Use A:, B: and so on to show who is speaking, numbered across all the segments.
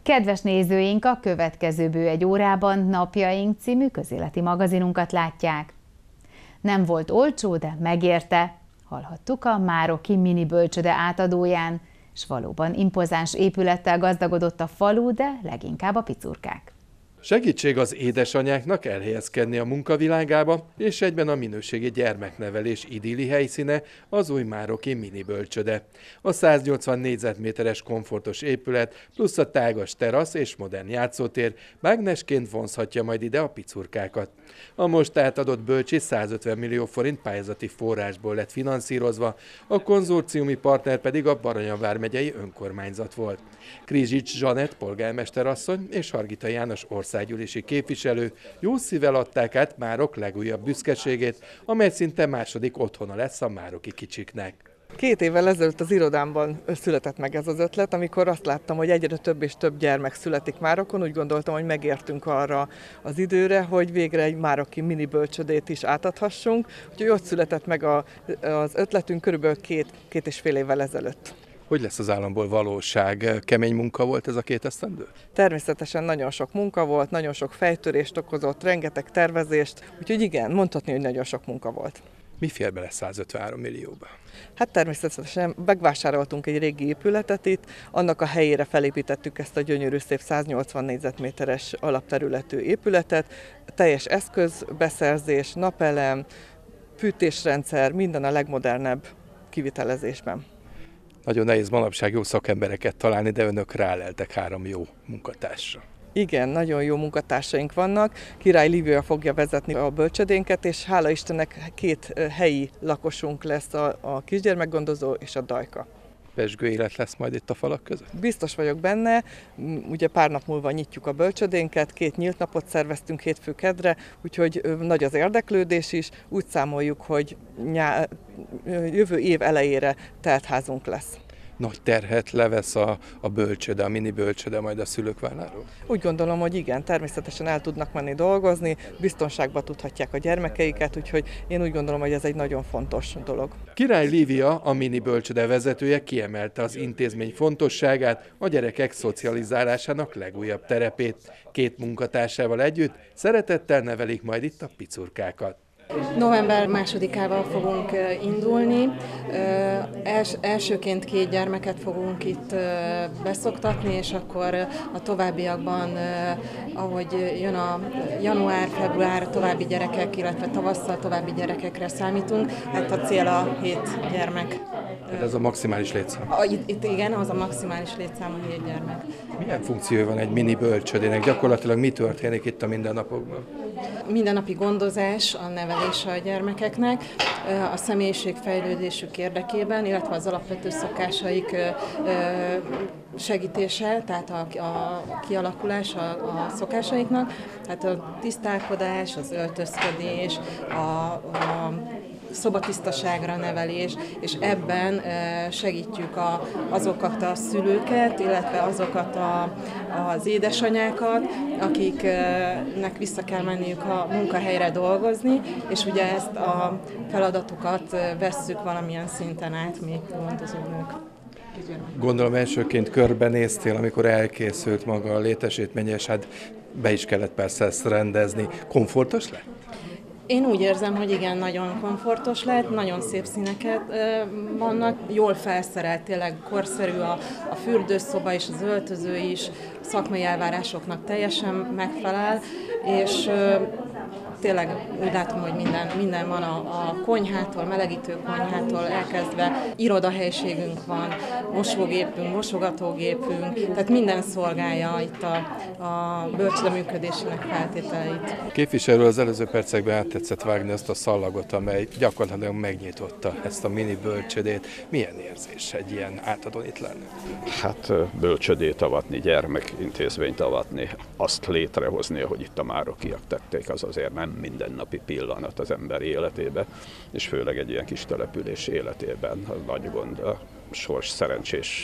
A: Kedves nézőink, a következő bő egy órában Napjaink című közéleti magazinunkat látják. Nem volt olcsó, de megérte. Hallhattuk a mároki mini bölcsöde átadóján, és valóban impozáns épülettel gazdagodott a falu, de leginkább a picurkák.
B: Segítség az édesanyáknak elhelyezkedni a munkavilágába, és egyben a minőségi gyermeknevelés idilli helyszíne az új mároki mini bölcsöde. A 180 négyzetméteres komfortos épület plusz a tágas terasz és modern játszótér mágnesként vonzhatja majd ide a picurkákat. A most átadott bölcsi 150 millió forint pályázati forrásból lett finanszírozva, a konzorciumi partner pedig a Baranya vármegyei önkormányzat volt. Krizsics Zsanett polgármesterasszony és Hargita János országgyűlési képviselő jó szívvel adták át Márok legújabb büszkeségét, amely szinte második otthona lesz a mároki kicsiknek.
C: 2 évvel ezelőtt az irodámban született meg ez az ötlet, amikor azt láttam, hogy egyre több és több gyermek születik Márokon, úgy gondoltam, hogy megértünk arra az időre, hogy végre egy mároki mini bölcsödét is átadhassunk, úgyhogy ott született meg az ötletünk körülbelül 2,5 évvel ezelőtt.
B: Hogy lesz az államból valóság? Kemény munka volt ez a 2 esztendő?
C: Természetesen nagyon sok munka volt, nagyon sok fejtörést okozott, rengeteg tervezést, úgyhogy igen, mondhatni, hogy nagyon sok munka volt.
B: Mi fér bele 153 millióba?
C: Hát természetesen megvásároltunk egy régi épületet itt, annak a helyére felépítettük ezt a gyönyörű szép 180 négyzetméteres alapterületű épületet, teljes eszközbeszerzés, napelem, fűtésrendszer, minden a legmodernebb kivitelezésben.
B: Nagyon nehéz manapság jó szakembereket találni, de önök ráleltek 3 jó munkatársra.
C: Igen, nagyon jó munkatársaink vannak. Király Lívia fogja vezetni a bölcsödénket, és hála Istennek 2 helyi lakosunk lesz, a kisgyermekgondozó és a Dajka.
B: Pezsgő élet lesz majd itt a falak között?
C: Biztos vagyok benne, ugye pár nap múlva nyitjuk a bölcsödénket, 2 nyílt napot szerveztünk hétfő kedre, úgyhogy nagy az érdeklődés is, úgy számoljuk, hogy jövő év elejére teltházunk lesz.
B: Nagy terhet levesz a bölcsöde, a mini bölcsöde majd a szülők válláról?
C: Úgy gondolom, hogy igen, természetesen el tudnak menni dolgozni, biztonságban tudhatják a gyermekeiket, úgyhogy én úgy gondolom, hogy ez egy nagyon fontos dolog.
B: Király Lívia, a mini bölcsöde vezetője kiemelte az intézmény fontosságát, a gyerekek szocializálásának legújabb terepét. 2 munkatársával együtt szeretettel nevelik majd itt a picurkákat.
D: November 2-ával fogunk indulni. Elsőként 2 gyermeket fogunk itt beszoktatni, és akkor a továbbiakban, ahogy jön a január-február, további gyerekek, illetve tavasszal további gyerekekre számítunk. Hát a cél a 7 gyermek.
B: Ez a maximális létszám?
D: Itt igen, az a maximális létszám a 7 gyermek.
B: Milyen funkciója van egy mini bölcsödének? Gyakorlatilag mi történik itt a mindennapokban?
D: Mindennapi gondozás, a nevelés a gyermekeknek, a személyiségfejlődésük érdekében, illetve az alapvető szokásaik segítése, tehát a kialakulás a szokásaiknak, tehát a tisztálkodás, az öltözködés, a szobatisztaságra nevelés, és ebben segítjük azokat a szülőket, illetve azokat az édesanyákat, akiknek vissza kell menniük a munkahelyre dolgozni, és ugye ezt a feladatokat vesszük valamilyen szinten át mi gondozónők.
B: Gondolom elsőként körbenéztél, amikor elkészült maga a létesítmény, és hát be is kellett persze ezt rendezni. Komfortos lett?
D: Én úgy érzem, hogy igen, nagyon komfortos lett, nagyon szép színeket vannak, jól felszerelt, tényleg korszerű a fürdőszoba és az öltöző is, szakmai elvárásoknak teljesen megfelel, és tényleg úgy látom, hogy minden van a konyhától, melegítő konyhától elkezdve, irodahelyiségünk van, mosógépünk, mosogatógépünk, tehát minden szolgálja itt a bölcsöde működésének feltételeit.
B: Képviselő, az előző percekben áttetszett vágni azt a szallagot, amely gyakorlatilag megnyitotta ezt a mini bölcsödét. Milyen érzés egy ilyen átadón itt lenni?
E: Hát bölcsödét avatni, gyermekintézményt avatni, azt létrehozni, hogy itt a márokiak tették, az azért nem mindennapi pillanat az ember életében, és főleg egy ilyen kis település életében nagy gond, a sors szerencsés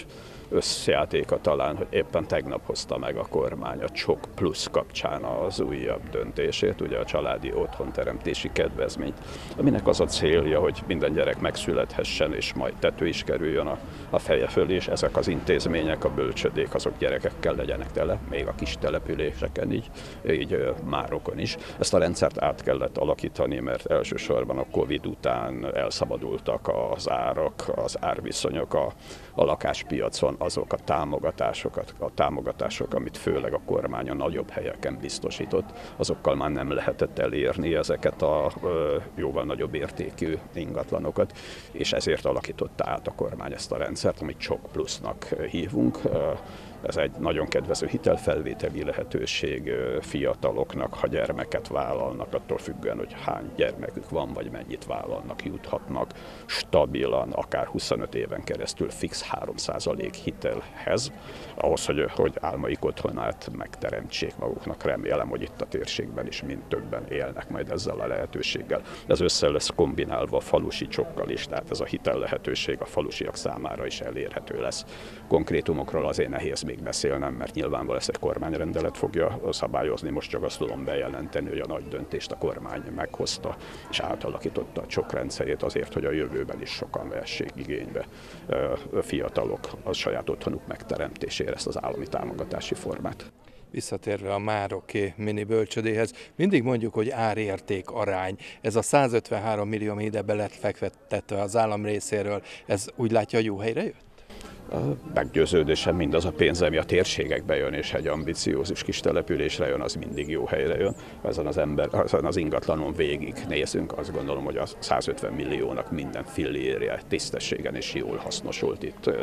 E: összjátéka talán, hogy éppen tegnap hozta meg a kormány a Csok Plusz kapcsán az újabb döntését, ugye a családi otthonteremtési kedvezményt, aminek az a célja, hogy minden gyerek megszülethessen, és majd tető is kerüljön a feje fölé, és ezek az intézmények, a bölcsödék, azok gyerekekkel legyenek tele, még a kis településeken, így Márokon is. Ezt a rendszert át kellett alakítani, mert elsősorban a Covid után elszabadultak az árak, az árviszonyok a lakáspiacon, azok a támogatások, amit főleg a kormány a nagyobb helyeken biztosított, azokkal már nem lehetett elérni ezeket a jóval nagyobb értékű ingatlanokat, és ezért alakította át a kormány ezt a rendszert, amit Csok Plusznak hívunk. Ez egy nagyon kedvező hitelfelvételi lehetőség fiataloknak, ha gyermeket vállalnak, attól függően, hogy hány gyermekük van, vagy mennyit vállalnak, juthatnak stabilan, akár 25 éven keresztül fix 3% hitelhez, ahhoz, hogy álmaik otthonát megteremtsék maguknak. Remélem, hogy itt a térségben is mind többen élnek majd ezzel a lehetőséggel. Ez össze lesz kombinálva a falusi csokkal is, tehát ez a hitel lehetőség a falusiak számára is elérhető lesz. Konkrétumokról azért nehéz még beszélnem, mert nyilvánvalóan ezt egy kormányrendelet fogja szabályozni. Most csak azt tudom bejelenteni, hogy a nagy döntést a kormány meghozta, és átalakította a Csok rendszerét azért, hogy a jövőben is sokan vessék igénybe fiatalok a saját otthonuk megteremtésére ezt az állami támogatási formát.
B: Visszatérve a mároki mini bölcsödéhez, mindig mondjuk, hogy árérték arány. Ez a 153 millió, ami ide be lett fektetve az állam részéről, ez úgy látja, hogy jó helyre jött?
E: Meggyőződésem mindaz a pénz, ami a térségekbe jön, és egy ambiciózus kis településre jön, az mindig jó helyre jön. Ezen az ingatlanon végig nézünk, azt gondolom, hogy a 150 milliónak minden fillérje tisztességen és jól hasznosult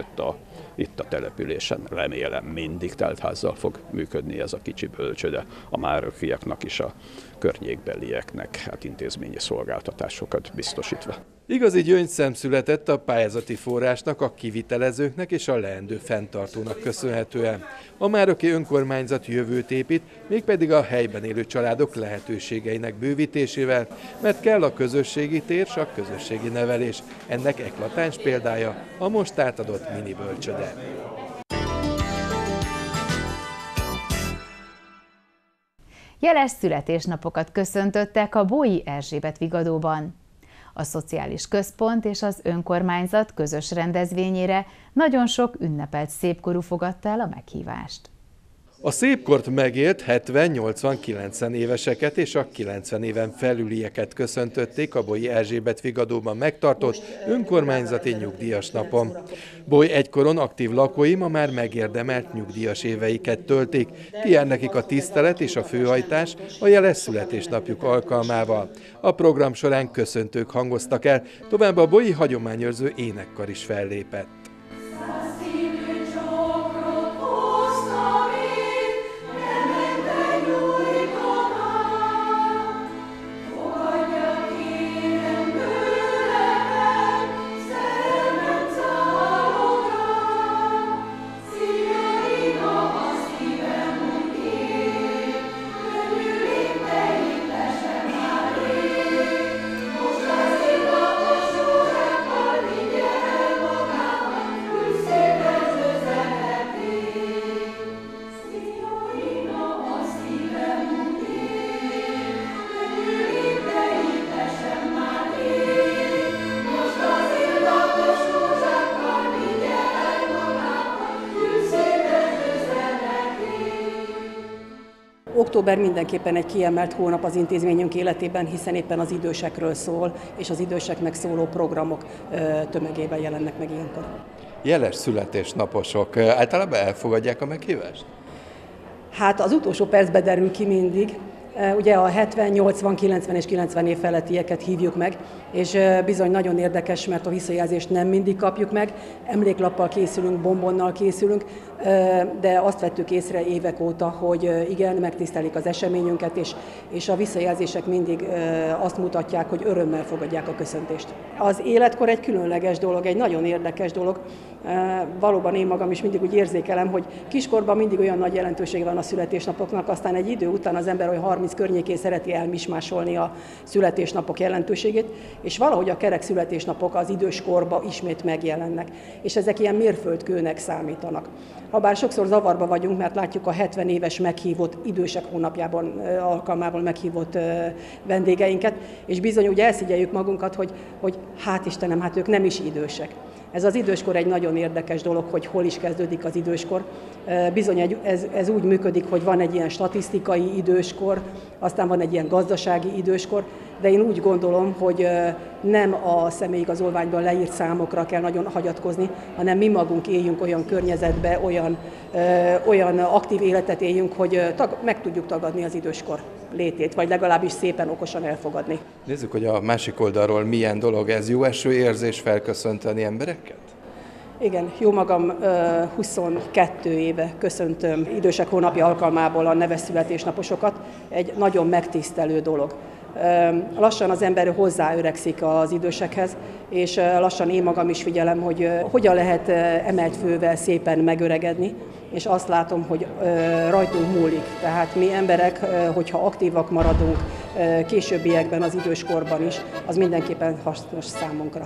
E: itt a településen. Remélem mindig teltházzal fog működni ez a kicsi bölcsöde, a márokiaknak is, a környékbelieknek hát intézményi szolgáltatásokat biztosítva.
B: Igazi gyöngyszem született a pályázati forrásnak, a kivitelezőknek és a leendő fenntartónak köszönhetően. A mároki önkormányzat jövőt épít, mégpedig a helyben élő családok lehetőségeinek bővítésével, mert kell a közösségi tér és a közösségi nevelés. Ennek eklatáns példája a most átadott mini bölcsöde.
A: Jeles születésnapokat köszöntöttek a Bói Erzsébet Vigadóban. A Szociális Központ és az önkormányzat közös rendezvényére nagyon sok ünnepelt szépkorú fogadta el a meghívást.
B: A szépkort megélt 70-80-90 éveseket és a 90 éven felülieket köszöntötték a Bói Erzsébet Vigadóban megtartott önkormányzati nyugdíjas napon. Bói egykoron aktív lakói ma már megérdemelt nyugdíjas éveiket töltik. Kijár nekik a tisztelet és a főhajtás a jeles születésnapjuk alkalmával. A program során köszöntők hangoztak el, továbbá a bói hagyományőrző énekkar is fellépett.
F: Október mindenképpen egy kiemelt hónap az intézményünk életében, hiszen éppen az idősekről szól, és az időseknek szóló programok tömegében jelennek meg ilyenkor.
B: Jeles születésnaposok általában elfogadják a meghívást?
F: Hát az utolsó percben derül ki mindig. Ugye a 70, 80, 90 és 90 év felettieket hívjuk meg, és bizony nagyon érdekes, mert a visszajelzést nem mindig kapjuk meg. Emléklappal készülünk, bombonnal készülünk. de azt vettük észre évek óta, hogy igen, megtisztelik az eseményünket, és a visszajelzések mindig azt mutatják, hogy örömmel fogadják a köszöntést. Az életkor egy különleges dolog, egy nagyon érdekes dolog. Valóban én magam is mindig úgy érzékelem, hogy kiskorban mindig olyan nagy jelentősége van a születésnapoknak, aztán egy idő után az ember olyan 30 környékén szereti elmismásolni a születésnapok jelentőségét, és valahogy a kerek születésnapok az időskorban ismét megjelennek, és ezek ilyen mérföldkőnek számítanak. Habár sokszor zavarba vagyunk, mert látjuk a 70 éves meghívott, idősek hónapjában alkalmából meghívott vendégeinket, és bizony úgy elszigyeljük magunkat, hogy hát Istenem, hát ők nem is idősek. Ez az időskor egy nagyon érdekes dolog, hogy hol is kezdődik az időskor. Bizony ez úgy működik, hogy van egy ilyen statisztikai időskor, aztán van egy ilyen gazdasági időskor, de én úgy gondolom, hogy nem a személyigazolványban leírt számokra kell nagyon hagyatkozni, hanem mi magunk éljünk olyan környezetbe, olyan aktív életet éljünk, hogy meg tudjuk tagadni az időskor létét, vagy legalábbis szépen okosan elfogadni.
B: Nézzük, hogy a másik oldalról milyen dolog ez. Jó eső érzés felköszönteni embereket?
F: Igen, jó magam 22 éve köszöntöm idősek hónapja alkalmából a neves születésnaposokat. Egy nagyon megtisztelő dolog. Lassan az ember hozzáöregszik az idősekhez, és lassan én magam is figyelem, hogy hogyan lehet emelt fővel szépen megöregedni, és azt látom, hogy rajtunk múlik. Tehát mi emberek, hogyha aktívak maradunk későbbiekben, az időskorban is, az mindenképpen hasznos számunkra.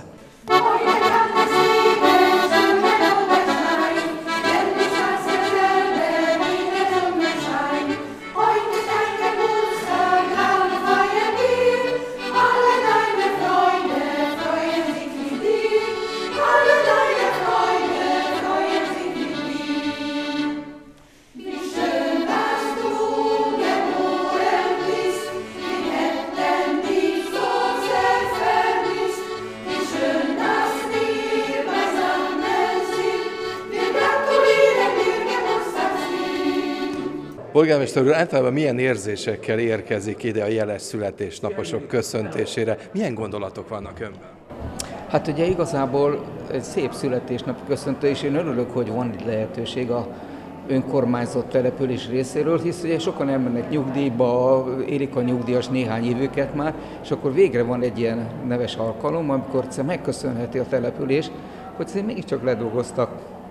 B: Polgármester úr, általában milyen érzésekkel érkezik ide a jeles születésnaposok köszöntésére? Milyen gondolatok vannak önben?
G: Hát ugye igazából egy szép születésnap köszöntő, és én örülök, hogy van itt lehetőség a önkormányzott település részéről, hisz ugye sokan elmennek nyugdíjba, élik a nyugdíjas néhány évüket már, és akkor végre van egy ilyen neves alkalom, amikor megköszönheti a település, hogy mégiscsak ledolgoztak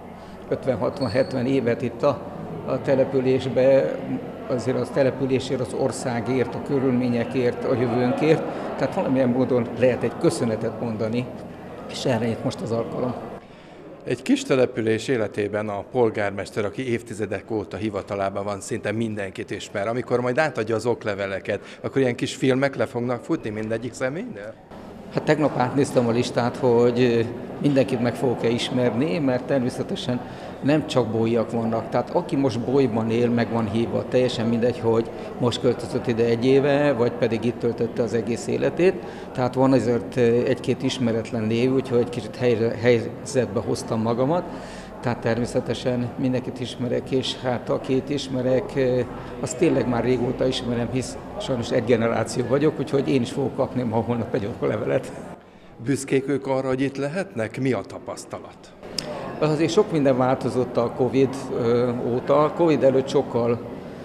G: 50-60-70 évet itt a településbe, azért az településért, az országért, a körülményekért, a jövőnkért, tehát valamilyen módon lehet egy köszönetet mondani, és erre itt most az alkalom.
B: Egy kis település életében a polgármester, aki évtizedek óta hivatalában van, szinte mindenkit ismer. Amikor majd átadja az okleveleket, akkor ilyen kis filmek le fognak futni mindegyik személynél?
G: Hát tegnap átnéztem a listát, hogy mindenkit meg fogok-e ismerni, mert természetesen nem csak bóiak vannak. Tehát aki most Bolyban él, meg van hívva, teljesen mindegy, hogy most költözött ide egy éve, vagy pedig itt töltötte az egész életét. Tehát van azért egy-két ismeretlen név, úgyhogy egy kicsit helyzetbe hoztam magamat. Tehát természetesen mindenkit ismerek, és hát akit ismerek, azt tényleg már régóta ismerem, hisz sajnos egy generáció vagyok, úgyhogy én is fogok kapni ma holnap egy oklevelet.
B: Büszkék ők arra, hogy itt lehetnek? Mi a tapasztalat?
G: Azért sok minden változott a Covid óta. A Covid előtt sokkal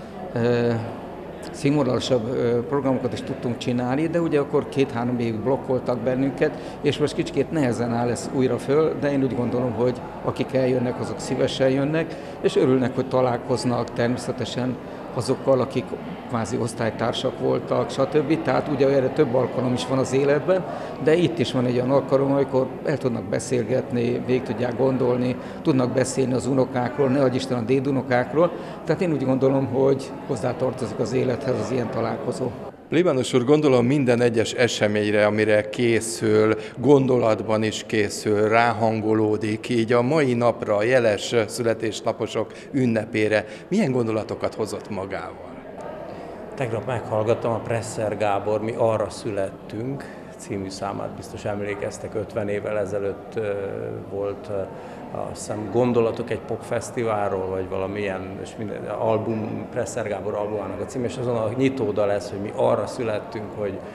G: színvonalasabb programokat is tudtunk csinálni, de ugye akkor 2-3 évig blokkoltak bennünket, és most kicsit nehezen áll ez újra föl, de én úgy gondolom, hogy akik eljönnek, azok szívesen jönnek, és örülnek, hogy találkoznak természetesen azokkal, akik kvázi osztálytársak voltak, stb. Tehát ugye erre több alkalom is van az életben, de itt is van egy olyan alkalom, amikor el tudnak beszélgetni, végig tudják gondolni, tudnak beszélni az unokákról, ne adj Isten a dédunokákról. Tehát én úgy gondolom, hogy hozzátartozik az élethez az ilyen találkozó.
B: Plébános úr, gondolom minden egyes eseményre, amire készül, gondolatban is készül, ráhangolódik, így a mai napra, a jeles születésnaposok ünnepére milyen gondolatokat hozott magával?
H: Tegnap meghallgattam a Presser Gábor Mi arra születtünk című számát, biztos emlékeztek, 50 évvel ezelőtt volt azt hiszem Gondolatok egy popfesztiválról, vagy valamilyen és minden album, Presser Gábor albumának a cím, és azon a nyitódal lesz, hogy mi arra születtünk, hogy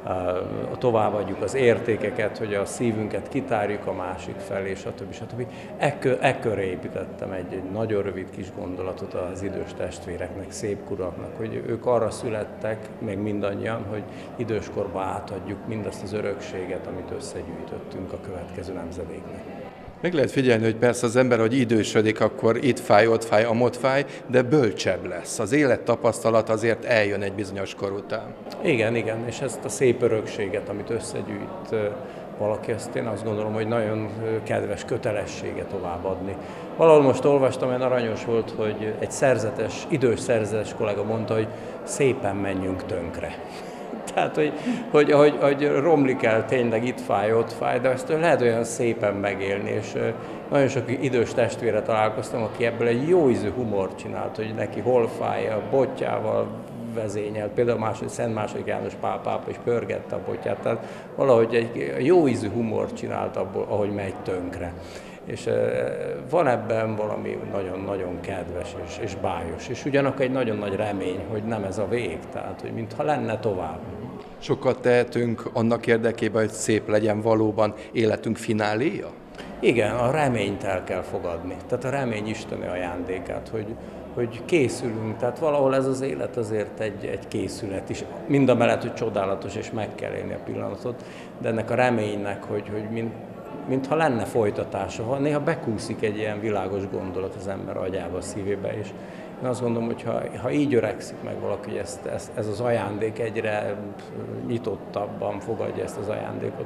H: továbbadjuk az értékeket, hogy a szívünket kitárjuk a másik felé, stb. Ekkor építettem egy nagyon rövid kis gondolatot az idős testvéreknek, szépkuraknak, hogy ők arra születtek, még mindannyian, hogy időskorban átadjuk mindazt az örökséget, amit összegyűjtöttünk a következő nemzedéknek.
B: Meg lehet figyelni, hogy persze az ember, hogy idősödik, akkor itt fáj, ott fáj, amott fáj, de bölcsebb lesz. Az élettapasztalat azért eljön egy bizonyos kor után.
H: Igen, és ezt a szép örökséget, amit összegyűjt valaki, ezt én azt gondolom, hogy nagyon kedves kötelessége továbbadni. Valahol most olvastam, olyan aranyos volt, hogy egy idős szerzetes kollega mondta, hogy szépen menjünk tönkre. Tehát, hogy romlik el, tényleg itt fáj, ott fáj, de ezt lehet olyan szépen megélni, és nagyon sok idős testvére találkoztam, aki ebből egy jó ízű humort csinált, hogy neki hol fáj, a botjával vezényelt, például Szent II. János Pál pápa is pörgette a botját, tehát valahogy egy jó ízű humort csinált abból, ahogy megy tönkre. És van ebben valami nagyon-nagyon kedves és bájos, és ugyanakkor egy nagyon nagy remény, hogy nem ez a vég, tehát hogy mintha lenne tovább.
B: Sokat tehetünk annak érdekében, hogy szép legyen valóban életünk fináléja?
H: Igen, a reményt el kell fogadni. Tehát a remény isteni ajándékát, hogy készülünk. Tehát valahol ez az élet azért egy készület is. Mindamellett, hogy csodálatos, és meg kell élni a pillanatot, de ennek a reménynek, hogy mintha lenne folytatása, néha bekúszik egy ilyen világos gondolat az ember agyába, a szívébe, és én azt gondolom, hogy ha így öregszik meg valaki, hogy ez az ajándék egyre nyitottabban fogadja ezt az ajándékot.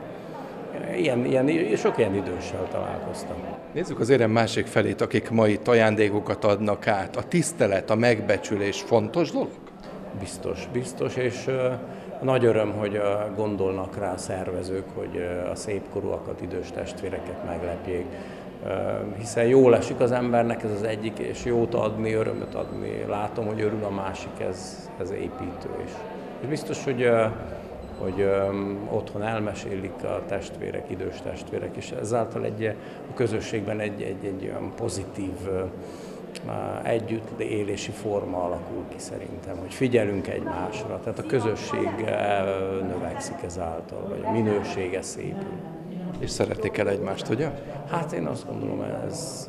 H: Sok ilyen időssel találkoztam.
B: Nézzük az érem másik felét, akik ma itt ajándékokat adnak át. A tisztelet, a megbecsülés fontos dolog?
H: Biztos, és nagy öröm, hogy gondolnak rá a szervezők, hogy a szépkorúakat, idős testvéreket meglepjék. Hiszen jól esik az embernek, ez az egyik, és jót adni, örömöt adni. Látom, hogy örül a másik, ez építő is. És biztos, hogy otthon elmesélik a testvérek, idős testvérek, és ezáltal a közösségben egy olyan pozitív együttélési forma alakul ki szerintem, hogy figyelünk egymásra, tehát a közösség növekszik ezáltal, vagy a minősége szépül.
B: És szeretni kell egymást, ugye?
H: Hát én azt gondolom, ez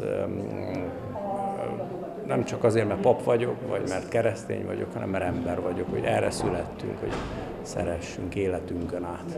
H: nem csak azért, mert pap vagyok, vagy mert keresztény vagyok, hanem mert ember vagyok, hogy erre születtünk, hogy szeressünk életünkön át.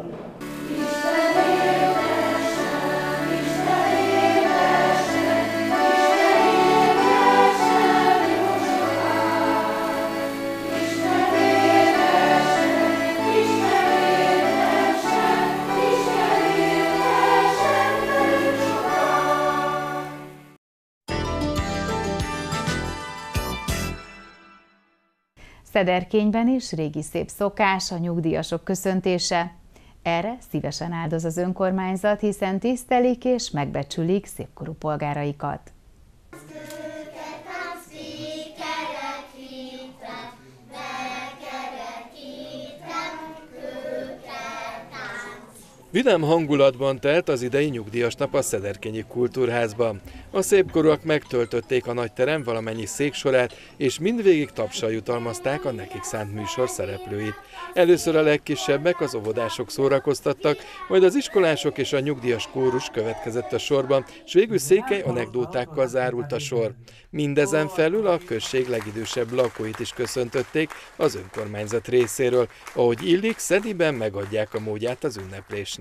A: Szederkényben is régi szép szokás a nyugdíjasok köszöntése. Erre szívesen áldoz az önkormányzat, hiszen tisztelik és megbecsülik szépkorú polgáraikat.
B: Vidám hangulatban telt az idei nyugdíjas nap a Szederkényi Kultúrházban. A szépkorúak megtöltötték a nagyterem valamennyi széksorát, és mindvégig tapssal jutalmazták a nekik szánt műsor szereplőit. Először a legkisebbek, az óvodások szórakoztattak, majd az iskolások és a nyugdíjas kórus következett a sorban, és végül székely anekdótákkal zárult a sor. Mindezen felül a község legidősebb lakóit is köszöntötték az önkormányzat részéről, ahogy illik, Szediben megadják a módját az ünneplésnek.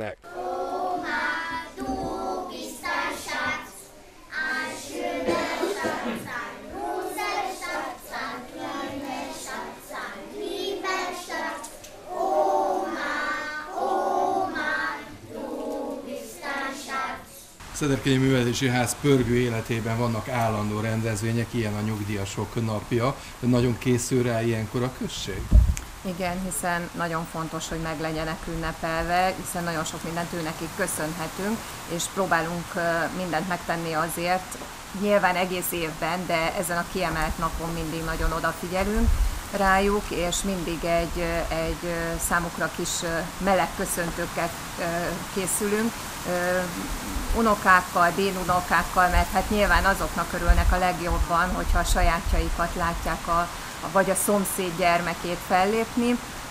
B: Szederkényi Művelési Ház pörgő életében vannak állandó rendezvények, ilyen a nyugdíjasok napja, de nagyon készül rá ilyenkor a község?
I: Igen, hiszen nagyon fontos, hogy meg legyenek ünnepelve, hiszen nagyon sok mindent őnekik köszönhetünk, és próbálunk mindent megtenni azért, nyilván egész évben, de ezen a kiemelt napon mindig nagyon odafigyelünk rájuk, és mindig egy számukra kis meleg köszöntőkkel készülünk, unokákkal, délunokákkal, mert hát nyilván azoknak örülnek a legjobban, hogyha a sajátjaikat látják vagy a szomszéd gyermekét fellépni,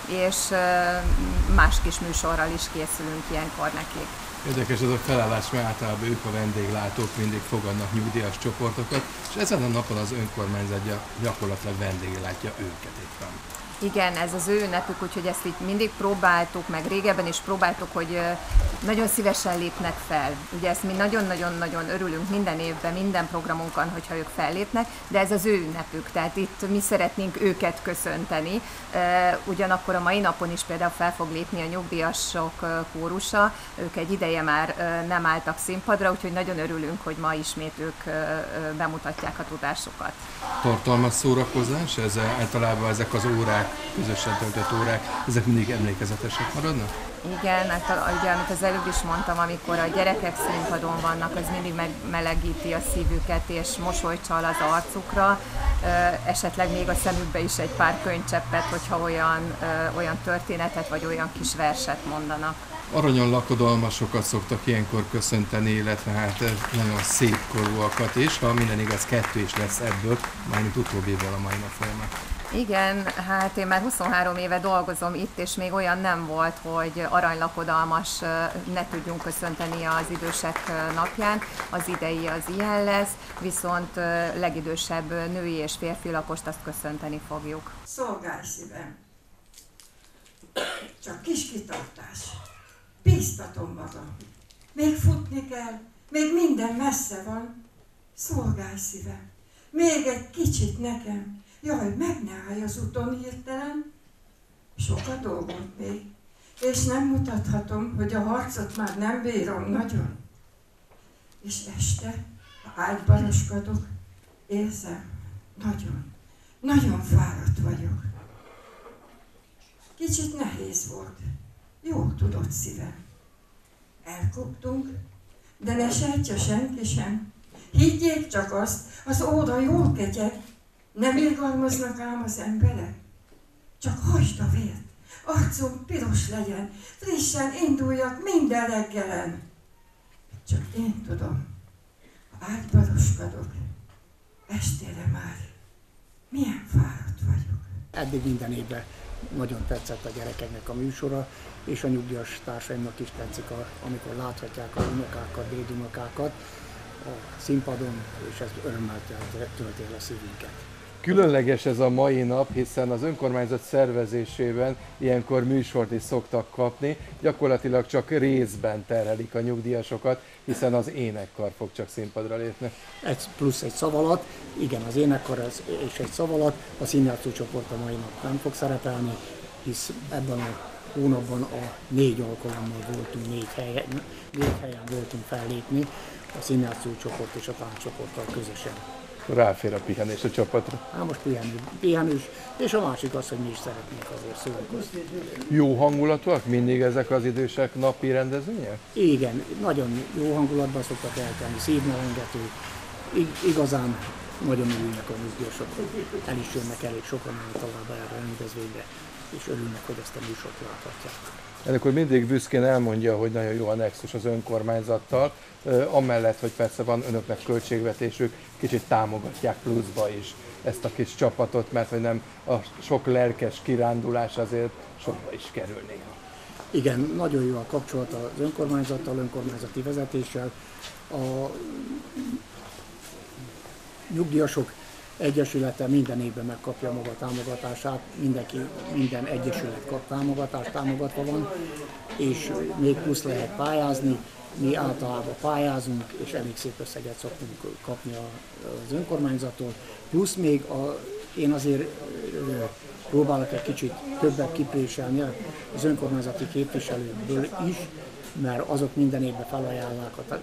I: és más kis műsorral is készülünk ilyenkor nekik.
B: Érdekes ez a felállás, mert általában ők a vendéglátók mindig fogadnak nyugdíjas csoportokat, és ezen a napon az önkormányzat gyakorlatilag vendéglátja őket éppen.
I: Igen, ez az ő ünnepük, úgyhogy ezt így mindig próbáltuk, meg régebben is próbáltuk, hogy nagyon szívesen lépnek fel. Ugye ezt mi nagyon-nagyon-nagyon örülünk minden évben, minden programunkon, hogyha ők fellépnek, de ez az ő ünnepük, tehát itt mi szeretnénk őket köszönteni. Ugyanakkor a mai napon is például fel fog lépni a nyugdíjasok kórusa, ők egy ideje már nem álltak színpadra, úgyhogy nagyon örülünk, hogy ma ismét ők bemutatják a tudásukat.
B: Tartalmas szórakozás, ez általában ezek az órák, közösen töltött órák, ezek mindig emlékezetesek maradnak?
I: Igen, hát ugye, amit az előbb is mondtam, amikor a gyerekek színpadon vannak, az mindig megmelegíti a szívüket, és mosolyt csal az arcukra, esetleg még a szemükbe is egy pár könycseppet, hogyha olyan történetet, vagy olyan kis verset mondanak.
B: Aranyon lakodalmasokat szoktak ilyenkor köszönteni, illetve hát nagyon szép korúakat is, ha minden igaz, 2 is lesz ebből, mármint utóbbiból a mai nap folyamán.
I: Igen, hát én már 23 éve dolgozom itt, és még olyan nem volt, hogy aranylakodalmas ne tudjunk köszönteni az idősek napján. Az idei az ilyen lesz, viszont legidősebb női és férfi lakost azt köszönteni fogjuk.
J: Szolgálj szívem! Csak kis kitartás. Bíztatom magam. Még futni kell, még minden messze van. Szolgálj szívem! Még egy kicsit nekem. Jaj, meg ne állj az úton hirtelen. Sok a dolgom még, és nem mutathatom, hogy a harcot már nem bírom nagyon. És este, ha ágyba roskadok, érzem, nagyon fáradt vagyok. Kicsit nehéz volt. Jó tudod, szívem. Elkoptunk, de ne sejtse senki sem. Higgyék csak azt, az óra jól ketyeg. Nem irgalmaznak ám az emberek? Csak hagyd a vért, arcom piros legyen, frissen induljak minden reggelen. Csak én tudom, ha ágyba roskadok, estére már milyen fáradt vagyok.
K: Eddig minden évben nagyon tetszett a gyerekeknek a műsora, és a nyugdíjas társaimnak is tetszik, amikor láthatják a unokákat, dédunokákat a színpadon, és ez örömmel tölti el a szívünket.
B: Különleges ez a mai nap, hiszen az önkormányzat szervezésében ilyenkor műsort is szoktak kapni, gyakorlatilag csak részben terhelik a nyugdíjasokat, hiszen az énekkar fog csak színpadra lépni.
K: Plusz egy szavalat, igen, az énekkar és egy szavalat, a színjátszó csoport a mai nap nem fog szerepelni, hisz ebben a hónapban a 4 alkalommal voltunk, 4 helyen voltunk fellépni, a színjátszó csoport és a táncsoporttal közösen.
B: Ráfér a pihenés a csapatra.
K: Hát most pihenős, és a másik az, hogy mi is szeretnénk azért szórakozni.
B: Jó hangulatúak mindig ezek az idősek napi rendezvények?
K: Igen, nagyon jó hangulatban szoktak eltelni, szívmelengető, igazán nagyon örülnek a nyugdíjasok, el is jönnek elég sokan általában erre a rendezvényre, és örülnek, hogy ezt a műsort láthatják.
B: Akkor mindig büszkén elmondja, hogy nagyon jó a nexus az önkormányzattal, amellett, hogy persze van önöknek költségvetésük, kicsit támogatják pluszba is ezt a kis csapatot, mert hogy nem a sok lelkes kirándulás azért sokba is kerül néha.
K: Igen, nagyon jó a kapcsolat az önkormányzattal, önkormányzati vezetéssel. A nyugdíjasok egyesülete minden évben megkapja maga támogatását, minden egyesület kap támogatást, támogatva van, és még plusz lehet pályázni. Mi általában pályázunk, és elég szép összeget szoktunk kapni az önkormányzattól. Plusz még én azért próbálok egy kicsit többet kipréselni az önkormányzati képviselőkből is, mert azok minden évben felajánlják a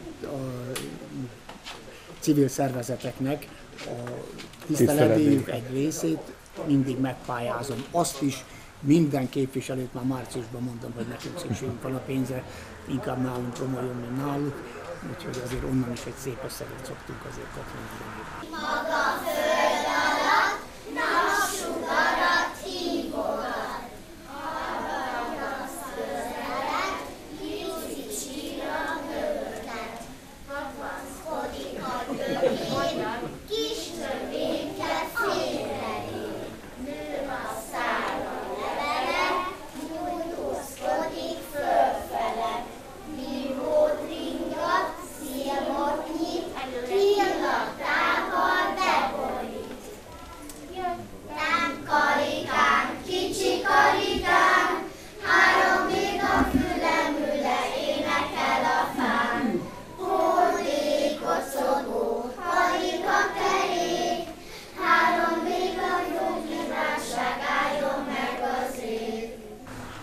K: civil szervezeteknek a tiszteletdíjuk egy részét, mindig megpályázom azt is, minden képviselőt már márciusban mondom, hogy nekünk szükségünk van a pénzre, inkább nálunk promoljon, mint náluk, úgyhogy azért onnan is egy szép összeget szoktunk azért kapni minden évben. Maga a föld alatt napsugarat hívogat, hallgatj azt közelet, pici csillag ötlet, kapaszkodik a kövén, kis növényke félreér, nő a szára levele,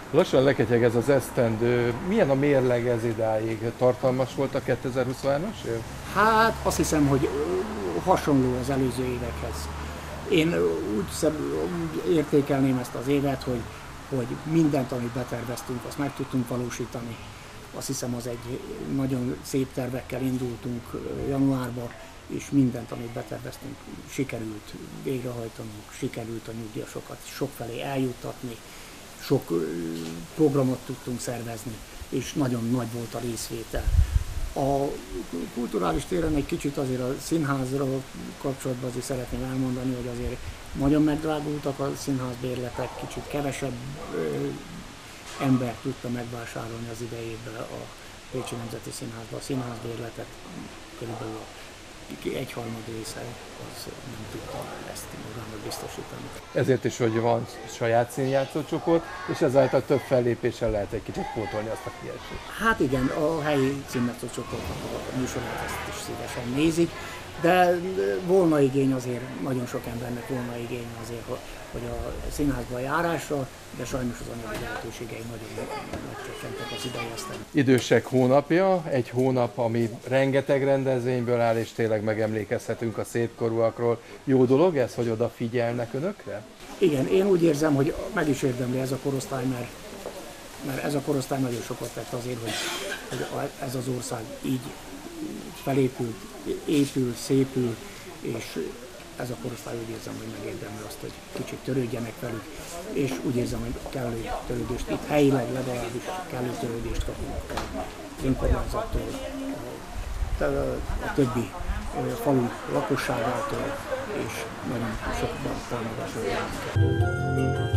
B: Lassan leketyeg ez az esztendő. Milyen a mérleg ez idáig? Tartalmas volt a 2023-as év?
K: Hát azt hiszem, hogy hasonló az előző évekhez. Én úgy értékelném ezt az évet, hogy mindent, amit beterveztünk, azt meg tudtunk valósítani. Azt hiszem, az egy nagyon szép tervekkel indultunk januárba, és mindent, amit beterveztünk, sikerült végrehajtanunk, sikerült a nyugdíjasokat sokfelé eljuttatni, sok programot tudtunk szervezni, és nagyon nagy volt a részvétel. A kulturális téren egy kicsit azért a színházra kapcsolatban azért szeretném elmondani, hogy azért nagyon megdrágultak a színházbérletek, kicsit kevesebb ember tudta megvásárolni az idejében a Pécsi Nemzeti Színházban a színházbérletet, körülbelül egyharmad része az nem tudta ezt magának biztosítani.
B: Ezért is, hogy van saját színjátszócsoport, és ezáltal több fellépéssel lehet egy kicsit pótolni azt a kiesést.
K: Hát igen, a helyi színjátszócsoportnak a műsorát ezt is szívesen nézik, de volna igény azért, nagyon sok embernek volna igény azért, hogy a színházba járásra, de sajnos az anyagi lehetőségei nagyon megcsökkentek az idei aztán.
B: Idősek hónapja, egy hónap, ami rengeteg rendezvényből áll, és tényleg megemlékezhetünk a szépkorúakról. Jó dolog ez, hogy odafigyelnek önökre?
K: Igen, én úgy érzem, hogy meg is érdemli ez a korosztály, mert ez a korosztály nagyon sokat tett azért, hogy ez az ország így felépült, épül, szépül, és ez a korosztály úgy érzem, hogy megérdemli azt, hogy kicsit törődjenek velük, és úgy érzem, hogy kellő törődést, itt helyileg legalábbis kellő törődést kapunk az önkormányzattól, a többi falu lakosságától, és nagyon sokban támogatásra járunk.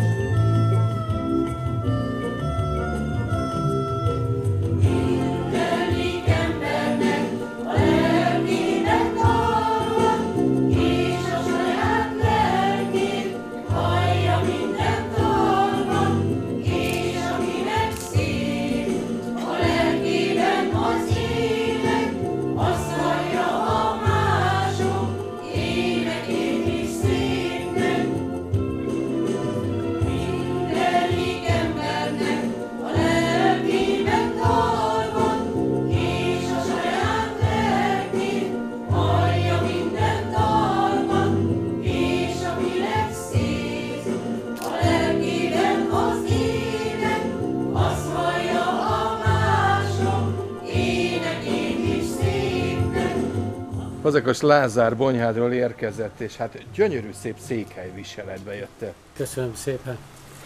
B: Fazekas Lázár Bonyhádról érkezett, és hát gyönyörű szép székely viseletbe jöttél.
L: Köszönöm szépen.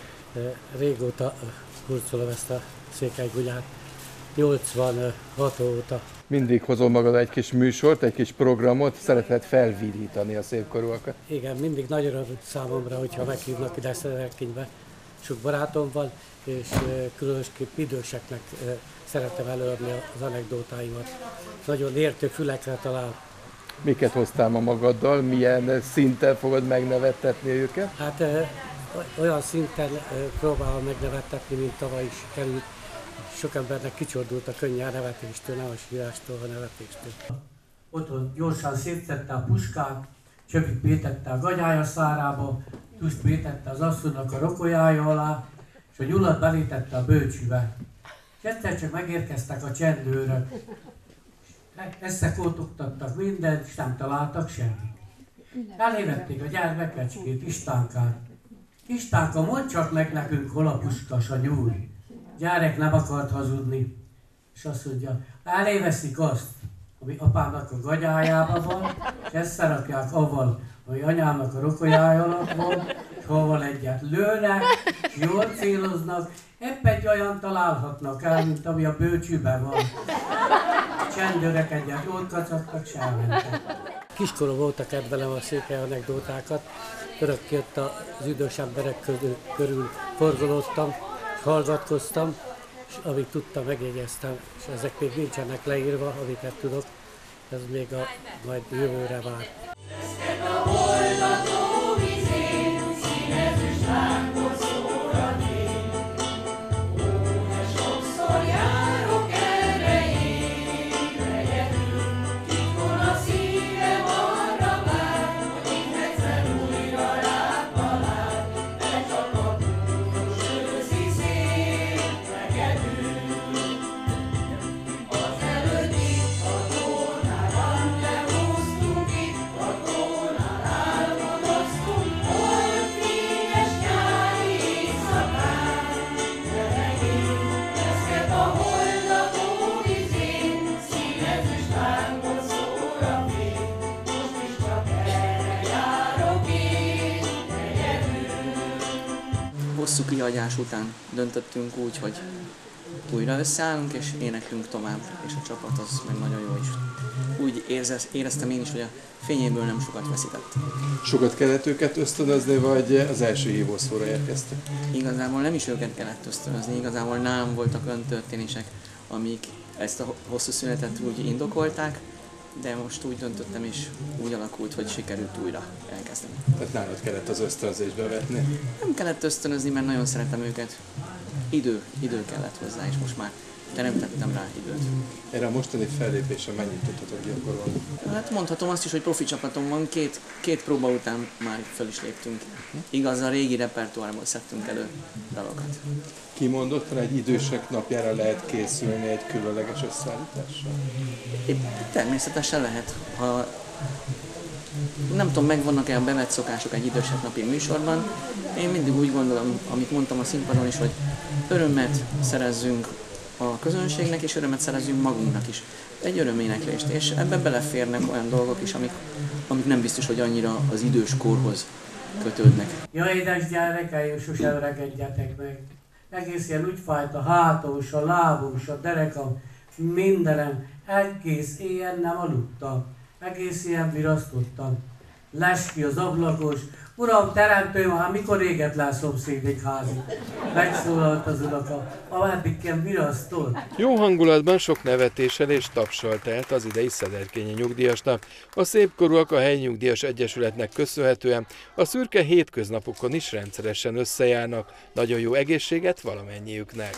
L: Régóta hurcolom ezt a székelygulyát, 86 óta.
B: Mindig hozol magad egy kis műsort, egy kis programot, szereted felvidítani a szépkorúakat.
L: Igen, mindig nagy öröm számomra, hogyha meghívnak ide Szerekénybe. Sok barátom van, és különösképp időseknek szeretem előadni az anekdótáimat. Nagyon értő fülekre talál.
B: Miket hoztál ma magaddal? Milyen szinten fogod megnevettetni őket?
L: Hát olyan szinten próbálom megnevettetni, mint tavaly is került. Sok embernek kicsordult a könnye a nevetéstől, nem a sírástól, a nevetéstől. Otthon gyorsan szétszette a puskát, Csöpit bétette a gagyája szárába, Tuszt bétette az asszonynak a rokolyája alá, és a nyulat belétette a bölcsűbe. És egyszer csak megérkeztek a csendőrök. Összekótogtattak mindent, és nem találtak semmit. Elévették a gyermekecskét, Istánkát. Istánka, mondd csak meg nekünk, hol a puskas, a nyúl. Gyerek nem akart hazudni. És azt mondja, eléveszik azt, ami apámnak a gagyájában van, és ezt szerakják avval, ami anyámnak a rokolyája alatt van, és avval egyet lőnek, és jól céloznak, épp egy olyan találhatnak el, mint ami a bölcsűben van. Csendőrek egyet jót kacagtak, s elmentek. Kiskorom óta kedvelem a székely anekdótákat, örökké ott az idős emberek körül forgolódtam, és hallgatkoztam, és amit tudtam, megjegyeztem, és ezek még nincsenek leírva, amiket tudok, ez még majd jövőre vár.
M: hosszú kihagyás után döntöttünk úgy, hogy újra összeállunk és éneklünk tovább, és a csapat az meg nagyon jó is. Úgy éreztem én is, hogy a fényéből nem sokat veszített.
B: Sokat kellett őket ösztönözni, vagy az első hívószóra érkeztek?
M: Igazából nem is őket kellett ösztönözni, igazából nálam voltak olyan történések, amik ezt a hosszú szünetet úgy indokolták, de most úgy döntöttem, és úgy alakult, hogy sikerült újra elkezdeni.
B: Tehát nálad kellett az ösztönzésbe vetni?
M: Nem kellett ösztönözni, mert nagyon szeretem őket. Idő kellett hozzá, és most már teremtettem rá időt.
B: Erre a mostani fellépésre mennyit tudhatok gyakorolni?
M: Hát mondhatom azt is, hogy profi csapatom van, két próba után már föl is léptünk. Igaz, a régi repertoárból szedtünk elő dalokat.
B: Kimondottan egy idősek napjára lehet készülni egy különleges összeállítással?
M: Természetesen lehet. Ha nem tudom, megvannak-e a bevett szokások egy idősek napi műsorban. Én mindig úgy gondolom, amit mondtam a színpadon is, hogy örömet szerezzünk a közönségnek, és örömet szerezzünk magunknak is. Egy öröméneklést, és ebben beleférnek olyan dolgok is, amik nem biztos, hogy annyira az idős korhoz kötődnek.
L: Ja, édes gyerekeim, sose öregedjetek meg. Egész ilyen úgy fájt a hátam, és a lábam, és a derekam, mindenem. Egész éjjel nem aludtam. Egész ilyen virasztottam. Les ki az ablakos. Uram, teremtőm, hát mikor éget le a szomszédék házi? Megszólalt az unoka, ameddig virasztott.
B: Jó hangulatban, sok nevetéssel és tapssal telt az idei Szederkényi nyugdíjasnak. A Szépkorúak a helyi nyugdíjas egyesületnek köszönhetően a szürke hétköznapokon is rendszeresen összejárnak. Nagyon jó egészséget valamennyiüknek!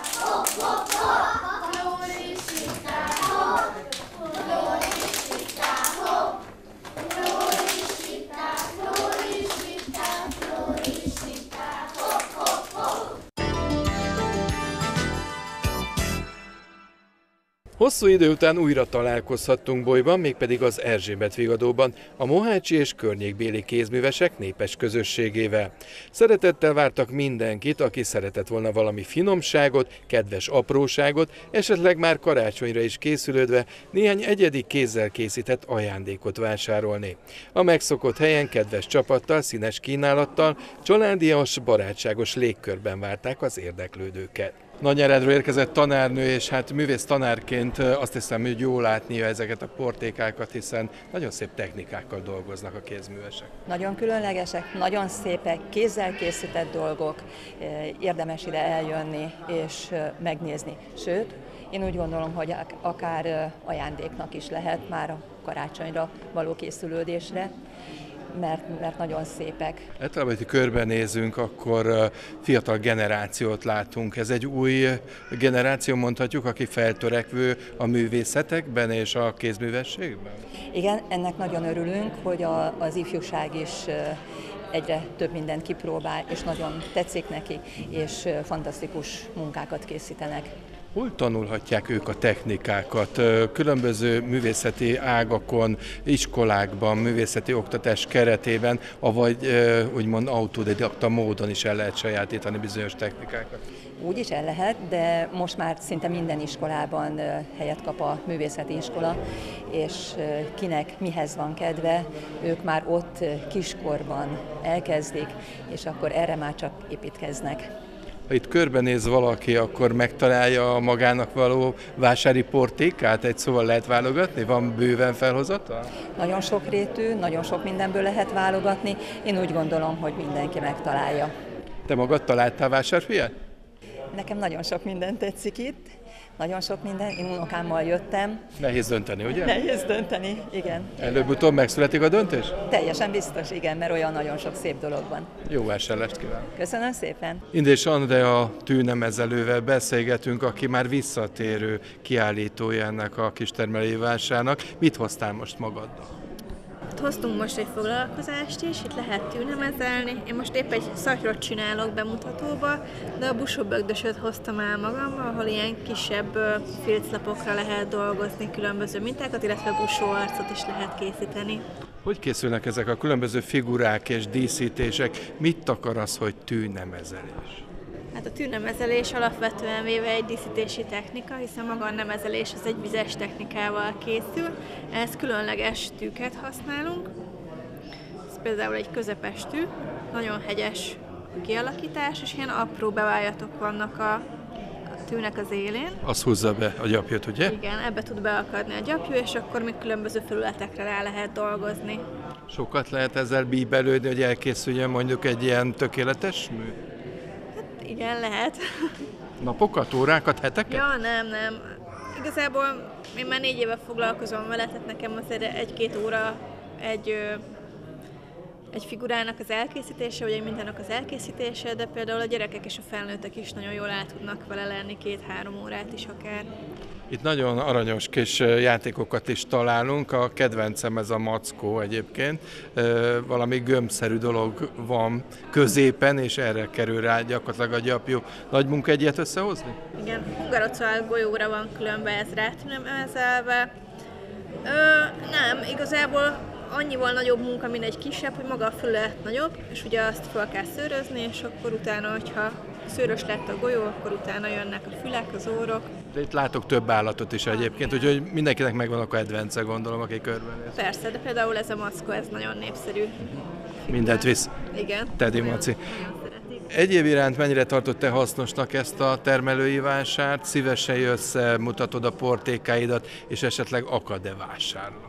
B: Hosszú idő után újra találkozhattunk Bolyban, mégpedig az Erzsébet Vigadóban, a mohácsi és környékbéli kézművesek népes közösségével. Szeretettel vártak mindenkit, aki szeretett volna valami finomságot, kedves apróságot, esetleg már karácsonyra is készülődve néhány egyedi kézzel készített ajándékot vásárolni. A megszokott helyen kedves csapattal, színes kínálattal, családias, barátságos légkörben várták az érdeklődőket. Nagynyárádról érkezett tanárnő, és hát művész tanárként azt hiszem, hogy jó látnia ezeket a portékákat, hiszen nagyon szép technikákkal dolgoznak a kézművesek.
N: Nagyon különlegesek, nagyon szépek, kézzel készített dolgok, érdemes ide eljönni és megnézni. Sőt, én úgy gondolom, hogy akár ajándéknak is lehet már a karácsonyra való készülődésre, mert nagyon szépek.
B: Általában, hogy körbenézünk, akkor fiatal generációt látunk. Ez egy új generáció, mondhatjuk, aki feltörekvő a művészetekben és a kézművességben?
N: Igen, ennek nagyon örülünk, hogy az ifjúság is egyre több mindent kipróbál, és nagyon tetszik neki, és fantasztikus munkákat készítenek.
B: Hol tanulhatják ők a technikákat? Különböző művészeti ágakon, iskolákban, művészeti oktatás keretében, avagy úgymond autodidakta módon is el lehet sajátítani bizonyos technikákat?
N: Úgy is el lehet, de most már szinte minden iskolában helyet kap a művészeti iskola, és kinek mihez van kedve, ők már ott kiskorban elkezdik, és akkor erre már csak építkeznek.
B: Ha itt körbenéz valaki, akkor megtalálja a magának való vásári portékát? Egy szóval lehet válogatni? Van bőven felhozata?
N: Nagyon sokrétű, nagyon sok mindenből lehet válogatni. Én úgy gondolom, hogy mindenki megtalálja.
B: Te magad találtál vásárfiát?
N: Nekem nagyon sok minden tetszik itt. Nagyon sok minden. Én unokámmal jöttem.
B: Nehéz dönteni, ugye?
N: Nehéz dönteni, igen.
B: Előbb-utóbb megszületik a döntés?
N: Teljesen biztos, igen, mert olyan nagyon sok szép dolog van.
B: Jó vásárlást kívánok!
N: Köszönöm szépen!
B: Indés Andrea tűnemezelővel beszélgetünk, aki már visszatérő kiállítója ennek a kistermelői vásárnak. Mit hoztál most magaddal?
O: Hoztunk most egy foglalkozást is, itt lehet tűnemezelni. Én most épp egy szatyrot csinálok bemutatóba, de a busóbögdösöt hoztam el magammal, ahol ilyen kisebb filclapokra lehet dolgozni különböző mintákat, illetve busóarcot is lehet készíteni.
B: Hogy készülnek ezek a különböző figurák és díszítések? Mit akar az, hogy tűnemezelés?
O: Hát a tűnemezelés alapvetően véve egy díszítési technika, hiszen maga a nemezelés az egy vizes technikával készül. Ehhez különleges tűket használunk. Ez például egy közepes tű, nagyon hegyes kialakítás, és ilyen apró bevájatok vannak a tűnek az élén.
B: Az húzza be a gyapjút, ugye?
O: Igen, ebbe tud beakadni a gyapjú, és akkor még különböző felületekre rá lehet dolgozni.
B: Sokat lehet ezzel bíbelődni, hogy elkészüljön mondjuk egy ilyen tökéletes mű?
O: Hát igen, lehet.
B: Napokat, órákat, heteket?
O: Ja, nem. Igazából én már 4 éve foglalkozom vele, tehát nekem azért 1-2 óra egy figurának az elkészítése, vagy egy mintának az elkészítése, de például a gyerekek és a felnőttek is nagyon jól el tudnak vele lenni 2-3 órát is akár.
B: Itt nagyon aranyos kis játékokat is találunk, a kedvencem ez a mackó egyébként. Valami gömbszerű dolog van középen, és erre kerül rá gyakorlatilag a gyapjú. Nagy munka egy ilyet összehozni?
O: Igen, hungarocál golyóra van különben ez rátünemelzelve. Nem, igazából annyival nagyobb munka, mint egy kisebb, hogy maga a felület nagyobb, és ugye azt fel kell szőrözni, és akkor utána, hogyha szőrös lett a golyó, akkor utána jönnek a fülek, az órok.
B: De itt látok több állatot is egyébként, úgyhogy mindenkinek megvan a kedvence, gondolom, aki körbenéz.
O: Persze, de például ez a mackó, ez nagyon népszerű.
B: Mindent visz.
O: Igen.
B: Teddy Maci. Egyéb iránt mennyire tartott te hasznosnak ezt a termelői vásárt? Szívesen jössz, mutatod a portékáidat, és esetleg akad-e vásárló?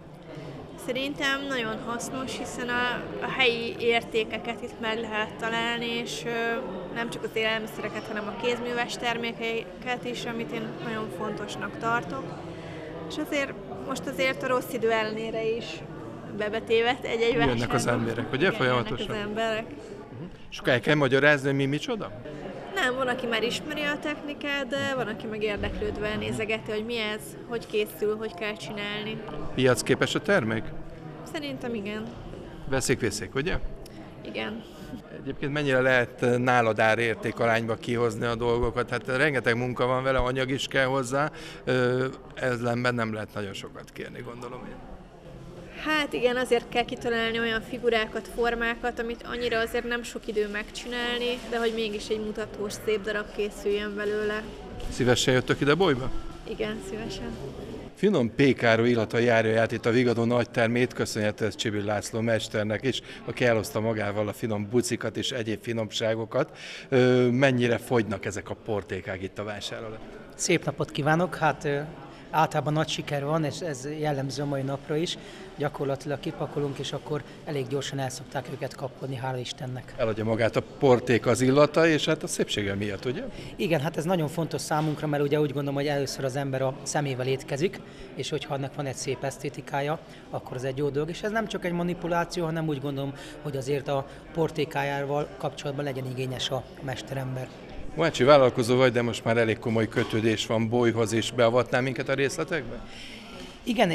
O: Szerintem nagyon hasznos, hiszen a helyi értékeket itt meg lehet találni, és nem csak az élelmiszereket, hanem a kézműves termékeket is, amit én nagyon fontosnak tartok. És azért a rossz idő ellenére is bebetévet egy vásárban.
B: Jönnek az emberek, ugye? Folyamatosan?
O: Jönnek az emberek.
B: És akkor el kell magyarázni, hogy mi micsoda?
O: Nem, van, aki már ismeri a technikát, de van, aki meg érdeklődve nézegeti, hogy mi ez, hogy készül, hogy kell csinálni.
B: Piacképes a termék?
O: Szerintem igen.
B: Veszik, ugye?
O: Igen.
B: Egyébként mennyire lehet nálad árértékarányba kihozni a dolgokat? Hát rengeteg munka van vele, anyag is kell hozzá, ellenben nem lehet nagyon sokat kérni, gondolom én.
O: Hát igen, azért kell kitalálni olyan figurákat, formákat, amit annyira azért nem sok idő megcsinálni, de hogy mégis egy mutatós, szép darab készüljön belőle.
B: Szívesen jöttök ide Bolyba?
O: Igen, szívesen.
B: Finom pékáru illata járja át itt a Vigadó nagytermét, köszönhető Csibil László mesternek is, aki elhozta magával a finom bucikat és egyéb finomságokat. Mennyire fogynak ezek a portékák itt a vásár alatt?
P: Szép napot kívánok! Hát általában nagy siker van, és ez jellemző a mai napra is. Gyakorlatilag kipakolunk, és akkor elég gyorsan el szokták őket kapkodni, hála Istennek.
B: Eladja magát a porték az illata, és hát a szépsége miatt, ugye?
P: Igen, hát ez nagyon fontos számunkra, mert ugye úgy gondolom, hogy először az ember a szemével étkezik, és hogyha annak van egy szép esztétikája, akkor ez egy jó dolog. És ez nem csak egy manipuláció, hanem úgy gondolom, hogy azért a portékájával kapcsolatban legyen igényes a mesterember.
B: Mohácsi vállalkozó vagy, de most már elég komoly kötődés van Bolyhoz is. Beavatnál minket a részletekbe?
P: Igen,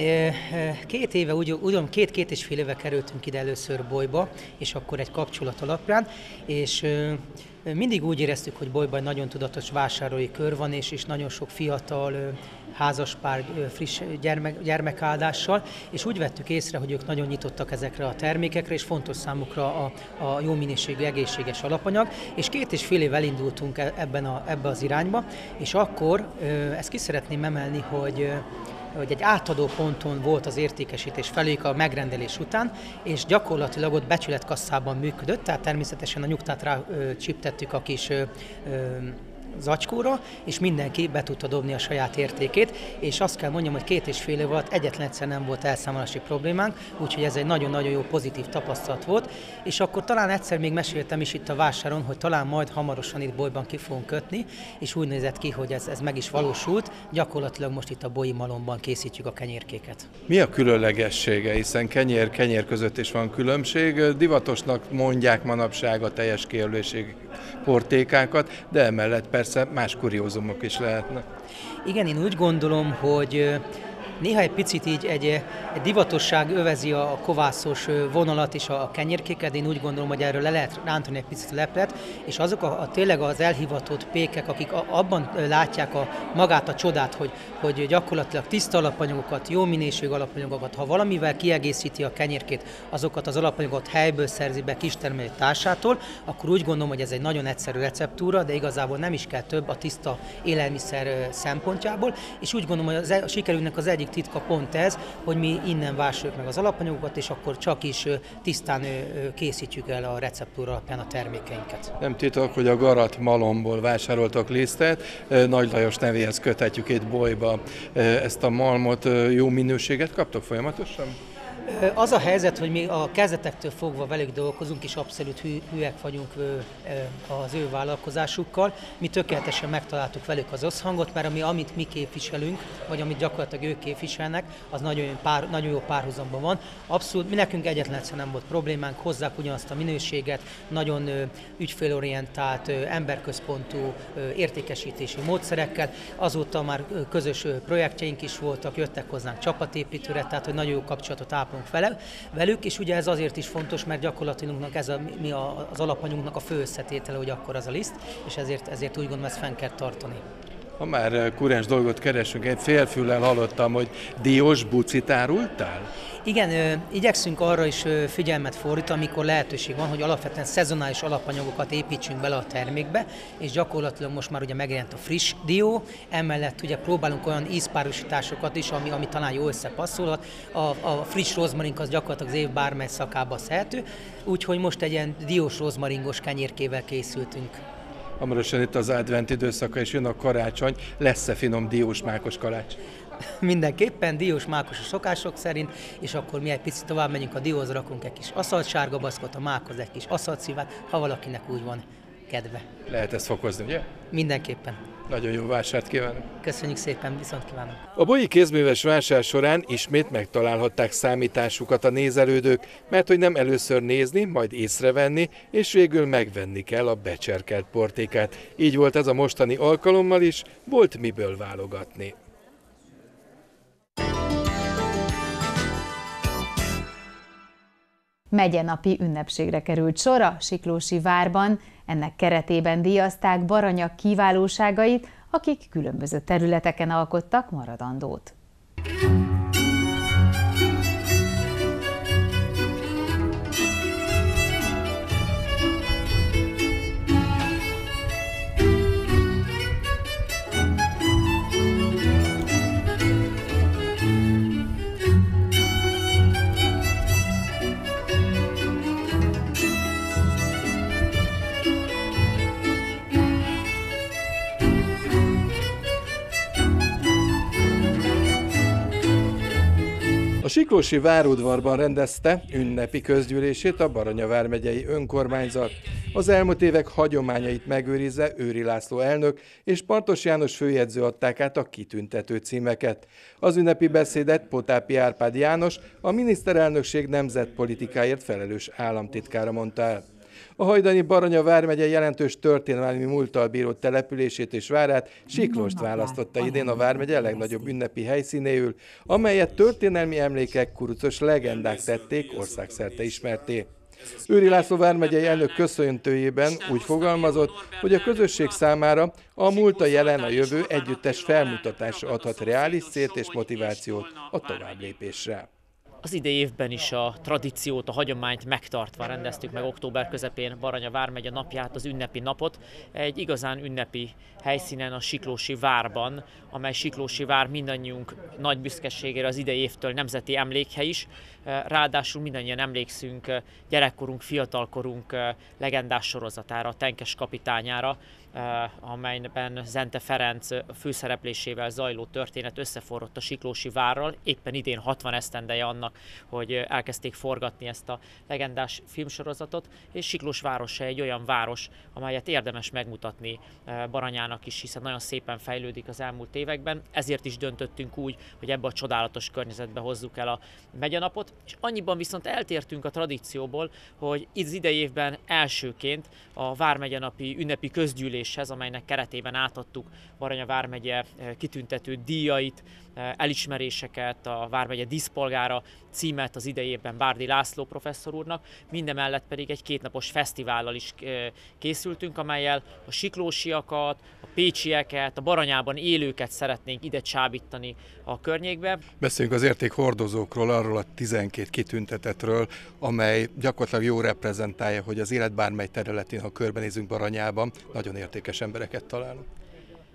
P: 2 éve, ugyan 2-2,5 éve kerültünk ide először Bolyba, és akkor egy kapcsolat alapján, és mindig úgy éreztük, hogy Bolyban egy nagyon tudatos vásárlói kör van, és nagyon sok fiatal házaspár friss gyermekáldással, és úgy vettük észre, hogy ők nagyon nyitottak ezekre a termékekre, és fontos számukra a jó minőségű, egészséges alapanyag, és 2,5 év elindultunk ebbe az irányba, és akkor ezt ki szeretném emelni, hogy egy átadó ponton volt az értékesítés felőjük a megrendelés után, és gyakorlatilag ott becsületkasszában működött, tehát természetesen a nyugtát rá csiptettük a kis zacskóra, és mindenki be tudta dobni a saját értékét, és azt kell mondjam, hogy 2,5 év alatt egyetlen egyszer nem volt elszámolási problémánk, úgyhogy ez egy nagyon-nagyon jó pozitív tapasztalat volt, és akkor talán egyszer még meséltem is itt a vásáron, hogy talán majd hamarosan itt Bolyban ki fogunk kötni, és úgy nézett ki, hogy ez meg is valósult, gyakorlatilag most itt a Bolyi Malomban készítjük a kenyérkéket.
B: Mi a különlegessége, hiszen kenyér között is van különbség, divatosnak mondják manapság a teljes kijelölésig portékákat, de emellett persze más kuriózumok is lehetnek.
P: Igen, én úgy gondolom, hogy néha egy picit így egy divatosság övezi a kovászos vonalat és a kenyérkéket, én úgy gondolom, hogy erről le lehet rántani egy picit leplet, és azok tényleg az elhivatott pékek, akik abban látják magát a csodát, hogy gyakorlatilag tiszta alapanyagokat, jó minőségű alapanyagokat, ha valamivel kiegészíti a kenyérkét, azokat az alapanyagokat helyből szerzi be kistermelő társától, akkor úgy gondolom, hogy ez egy nagyon egyszerű receptúra, de igazából nem is kell több a tiszta élelmiszer szempontjából, és úgy gondolom, hogy a sikerünknek az egyik titka pont ez, hogy mi innen vásároljuk meg az alapanyagokat, és akkor csak is tisztán készítjük el a receptúra alapján a termékeinket.
B: Nem titok, hogy a garat malomból vásároltak lisztet, Nagy Lajos nevéhez köthetjük itt Bolyba. Ezt a malmot jó minőséget kaptok folyamatosan?
P: Az a helyzet, hogy mi a kezdetektől fogva velük dolgozunk, és abszolút hűek vagyunk az ő vállalkozásukkal. Mi tökéletesen megtaláltuk velük az összhangot, mert amit mi képviselünk, vagy amit gyakorlatilag ők képviselnek, az nagyon jó párhuzamban van. Abszolút, mi nekünk egyetlen egyszer nem volt problémánk, hozzák ugyanazt a minőséget, nagyon ügyfélorientált, emberközpontú értékesítési módszerekkel. Azóta már közös projektjeink is voltak, jöttek hozzánk csapatépítőre, tehát hogy nagyon jó kapcsolatot ápolunk velük, és ugye ez azért is fontos, mert gyakorlatilag ez az alapanyunknak a fő összetétele, hogy akkor az a liszt, és ezért úgy gondolom, ezt fenn kell tartani.
B: Ha már kurens dolgot keresünk, én félfüllel hallottam, hogy diós bucit árultál?
P: Igen, igyekszünk arra is figyelmet fordítani, amikor lehetőség van, hogy alapvetően szezonális alapanyagokat építsünk bele a termékbe, és gyakorlatilag most már ugye megjelent a friss dió, emellett ugye próbálunk olyan ízpárosításokat is, ami talán jól összepasszolhat. A friss rozmarink az gyakorlatilag az év bármely szakába szedhető, úgyhogy most egy ilyen diós rozmaringos kenyérkével készültünk.
B: Hamarosan itt az advent időszaka, és jön a karácsony, lesz-e finom diós mákos kalács?
P: Mindenképpen diós mákos a szokások szerint, és akkor mi egy picit tovább megyünk a dióhoz, rakunk egy kis aszalt sárga baszkot, a mákhoz egy kis aszalt szívát, ha valakinek úgy van kedve.
B: Lehet ezt fokozni, ugye?
P: Mindenképpen.
B: Nagyon jó vásárt kívánok!
P: Köszönjük szépen, viszont kívánok!
B: A bolyi kézműves vásár során ismét megtalálhatták számításukat a nézelődők, mert hogy nem először nézni, majd észrevenni, és végül megvenni kell a becserkelt portékát. Így volt ez a mostani alkalommal is, volt miből válogatni.
A: Megyenapi ünnepségre került sor a Siklósi várban, ennek keretében díjazták Baranyak kiválóságait, akik különböző területeken alkottak maradandót.
B: A Siklósi várudvarban rendezte ünnepi közgyűlését a Baranya vármegyei önkormányzat. Az elmúlt évek hagyományait megőrizve Őry László elnök és Partos János főjegyző adták át a kitüntető címeket. Az ünnepi beszédet Potápi Árpád János, a miniszterelnökség nemzetpolitikáért felelős államtitkára mondta el. A hajdani Baranya vármegye jelentős történelmi múlttal bíró települését és várát, Siklóst választotta idén a vármegye legnagyobb ünnepi helyszínéül, amelyet történelmi emlékek, kurucos legendák tették országszerte ismerté. Őry László vármegyei elnök köszöntőjében úgy fogalmazott, hogy a közösség számára a múlt, a jelen, a jövő együttes felmutatása adhat reális célt és motivációt a továbblépésre.
Q: Az idei évben is a tradíciót, a hagyományt megtartva rendeztük meg október közepén Baranya vármegye napját, az ünnepi napot, egy igazán ünnepi helyszínen, a Siklósi várban, amely Siklósi vár mindannyiunk nagy büszkeségére az idei évtől nemzeti emlékhely is. Ráadásul mindannyian emlékszünk gyerekkorunk, fiatalkorunk legendás sorozatára, a Tenkes kapitányára, amelyben Zente Ferenc főszereplésével zajló történet összeforrott a Siklósi várral. Éppen idén 60 esztendeje annak, hogy elkezdték forgatni ezt a legendás filmsorozatot, és Siklós városa egy olyan város, amelyet érdemes megmutatni Baranyának is, hiszen nagyon szépen fejlődik az elmúlt években. Ezért is döntöttünk úgy, hogy ebbe a csodálatos környezetbe hozzuk el a megyenapot, és annyiban viszont eltértünk a tradícióból, hogy az idei évben elsőként a vármegyenapi ünnepi közgyűléshez, amelynek keretében átadtuk Baranya vármegye kitüntető díjait, elismeréseket, a vármegye díszpolgára címet az idei évben Bárdi László professzor úrnak, mindemellett pedig egy kétnapos fesztivállal is készültünk, amellyel a siklósiakat, a pécsieket, a Baranyában élőket szeretnénk ide csábítani a környékbe.
B: Beszéljünk az értékhordozókról, arról a 12 kitüntetetről, amely gyakorlatilag jól reprezentálja, hogy az élet bármely területén, ha körbenézünk Baranyában, nagyon értékes embereket találunk.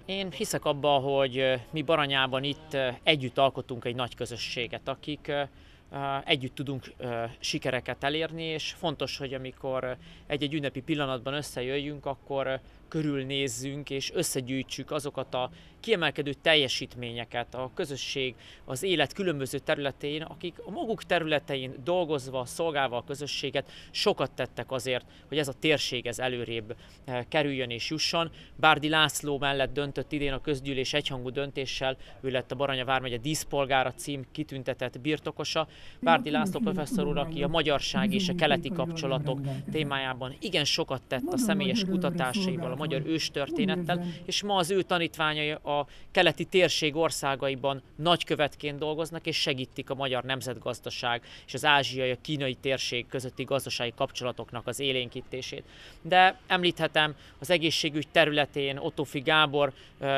Q: Én hiszek abba, hogy mi Baranyában itt együtt alkotunk egy nagy közösséget, akik együtt tudunk sikereket elérni, és fontos, hogy amikor egy-egy ünnepi pillanatban összejöjjünk, akkor körülnézzünk és összegyűjtsük azokat a kiemelkedő teljesítményeket a közösség, az élet különböző területein, akik a maguk területein dolgozva, szolgálva a közösséget sokat tettek azért, hogy ez a térség előrébb kerüljön és jusson. Bárdi László mellett döntött idén a közgyűlés egyhangú döntéssel, ő lett a Baranya vármegye díszpolgára cím kitüntetett birtokosa. Bárdi László professzor úr, aki a magyarság és a keleti kapcsolatok témájában igen sokat tett a személyes kutatásaival, a magyar őstörténettel, és ma az ő tanítványai a keleti térség országaiban nagykövetként dolgoznak, és segítik a magyar nemzetgazdaság és az ázsiai, a kínai térség közötti gazdasági kapcsolatoknak az élénkítését. De említhetem az egészségügy területén Ottófi Gábor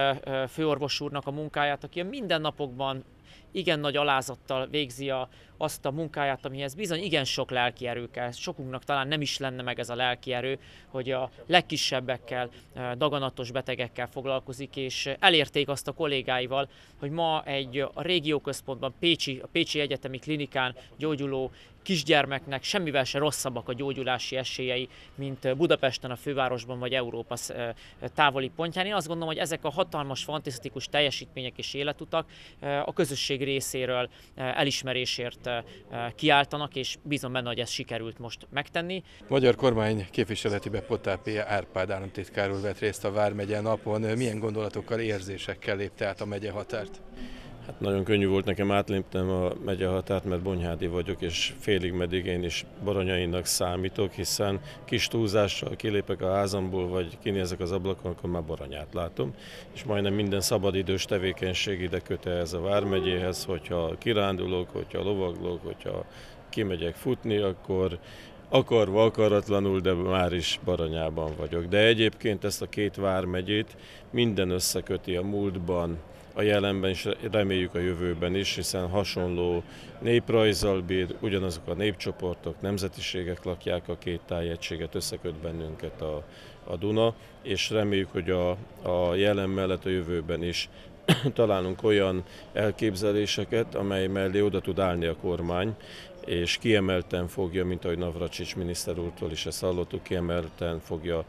Q: főorvos úrnak a munkáját, aki a mindennapokban igen nagy alázattal végzi azt a munkáját, amihez bizony igen sok lelki erő kell. Sokunknak talán nem is lenne meg ez a lelki erő, hogy a legkisebbekkel, daganatos betegekkel foglalkozik, és elérték azt a kollégáival, hogy ma a régióközpontban, a Pécsi Egyetemi Klinikán gyógyuló kisgyermeknek semmivel se rosszabbak a gyógyulási esélyei, mint Budapesten, a fővárosban vagy Európa távoli pontján. Én azt gondolom, hogy ezek a hatalmas, fantasztikus teljesítmények és életutak a közösség részéről elismerésért kiáltanak, és bízom benne, hogy ezt sikerült most megtenni.
B: Magyar kormány képviseletibe Pottápi Árpád államtitkár úr vett részt a Vármegye napon. Milyen gondolatokkal, érzésekkel lépte át a megye határt?
R: Hát nagyon könnyű volt nekem átléptem a megye határt, mert bonyhádi vagyok, és félig meddig én is baranyainak számítok, hiszen kis túlzással kilépek a házamból, vagy kinézek az ablakon, akkor már Baranyát látom. És majdnem minden szabadidős tevékenység ide köt ez a Vármegyéhez, hogyha kirándulok, hogyha lovaglok, hogyha kimegyek futni, akkor akarva, akaratlanul, de már is Baranyában vagyok. De egyébként ezt a két vármegyét minden összeköti a múltban, a jelenben és reméljük a jövőben is, hiszen hasonló néprajzzal bír, ugyanazok a népcsoportok, nemzetiségek lakják a két tájegységet, összeköt bennünket a Duna, és reméljük, hogy a jelen mellett a jövőben is találunk olyan elképzeléseket, amely mellé oda tud állni a kormány, és kiemelten fogja, mint ahogy Navracsics miniszter úrtól is ezt hallottuk, kiemelten fogja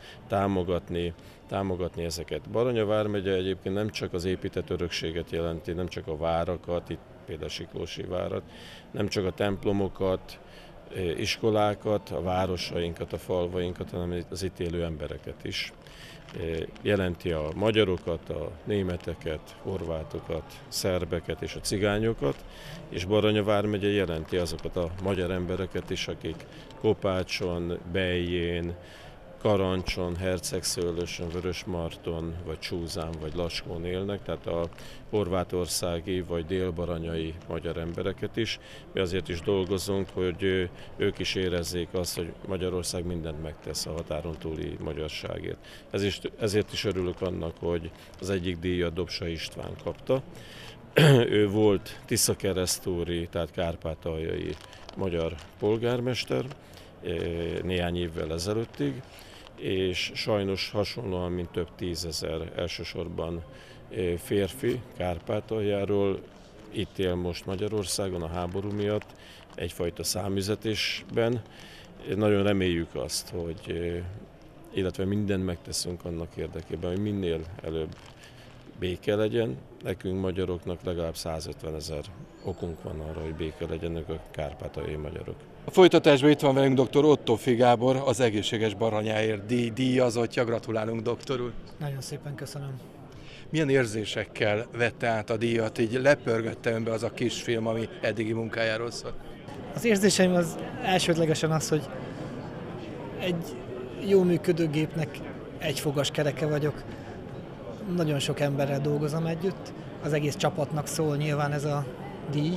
R: támogatni ezeket. Baranya vármegye egyébként nem csak az épített örökséget jelenti, nem csak a várakat, itt például Siklósi várat, nem csak a templomokat, iskolákat, a városainkat, a falvainkat, hanem az itt élő embereket is. Jelenti a magyarokat, a németeket, horvátokat, szerbeket és a cigányokat, és Baranya vármegye jelenti azokat a magyar embereket is, akik Kopácson, Bellyén, Karancson, Hercegszőlősön, Vörösmarton, vagy Csúzán, vagy Laskón élnek, tehát a horvátországi vagy délbaranyai magyar embereket is. Mi azért is dolgozunk, hogy ők is érezzék azt, hogy Magyarország mindent megtesz a határon túli magyarságért. Ezért is örülök annak, hogy az egyik díjat Dobsay István kapta. Ő volt tiszakeresztúri, tehát kárpátaljai magyar polgármester néhány évvel ezelőttig, és sajnos hasonlóan, mint több tízezer elsősorban férfi Kárpátaljáról itt él most Magyarországon a háború miatt, egyfajta számüzetésben. Nagyon reméljük azt, hogy, illetve mindent megteszünk annak érdekében, hogy minél előbb béke legyen. Nekünk magyaroknak legalább 150 000 okunk van arra, hogy béke legyenek a kárpátaljai magyarok.
B: A folytatásban itt van velünk dr. Ottófi Gábor, az Egészséges Baranyáért díjazottja. Gratulálunk, doktor úr!
S: Nagyon szépen köszönöm.
B: Milyen érzésekkel vette át a díjat, így lepörgette önbe az a kisfilm, ami eddigi munkájáról szólt?
S: Az érzéseim az elsődlegesen az, hogy egy jó működő gépnek egy fogas kereke vagyok. Nagyon sok emberrel dolgozom együtt, az egész csapatnak szól nyilván ez a díj.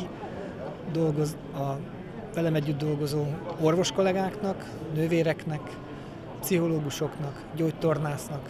S: A velem együtt dolgozó orvos kollégáknak, nővéreknek, pszichológusoknak, gyógytornásznak,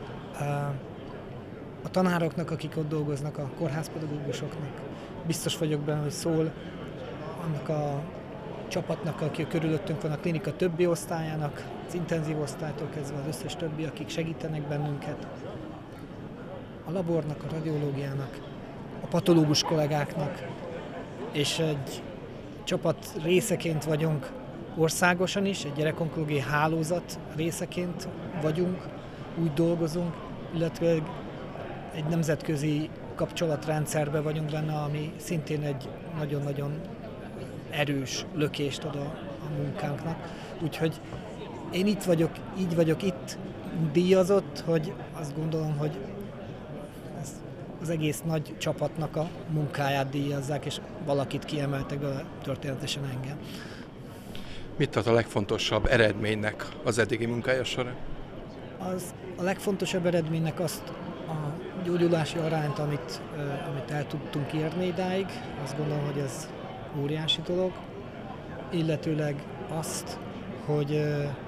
S: a tanároknak, akik ott dolgoznak, a kórházpedagógusoknak. Biztos vagyok benne, hogy szól annak a csapatnak, aki körülöttünk van, a klinika többi osztályának, az intenzív osztálytól kezdve az összes többi, akik segítenek bennünket. a labornak, a radiológiának, a patológus kollégáknak, és egy csapat részeként vagyunk országosan is, egy gyerekonkológiai hálózat részeként vagyunk, úgy dolgozunk, illetve egy nemzetközi kapcsolatrendszerben vagyunk benne, ami szintén egy nagyon-nagyon erős lökést ad a munkánknak. Úgyhogy én így vagyok itt díjazott, hogy azt gondolom, hogy az egész nagy csapatnak a munkáját díjazzák, és valakit kiemeltek bele, történetesen engem.
B: Mit tart a legfontosabb eredménynek az eddigi munkája során?
S: A legfontosabb eredménynek azt a gyógyulási arányt, amit el tudtunk érni idáig, azt gondolom, hogy ez óriási dolog, illetőleg azt, hogy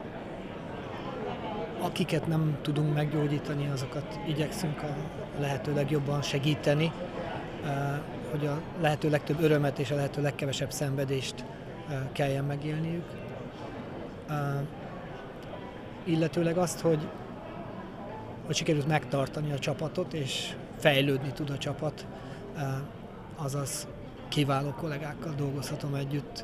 S: akiket nem tudunk meggyógyítani, azokat igyekszünk a lehető legjobban segíteni, hogy a lehető legtöbb örömet és a lehető legkevesebb szenvedést kelljen megélniük. Illetőleg azt, hogy sikerült megtartani a csapatot, és fejlődni tud a csapat, azaz kiváló kollégákkal dolgozhatom együtt.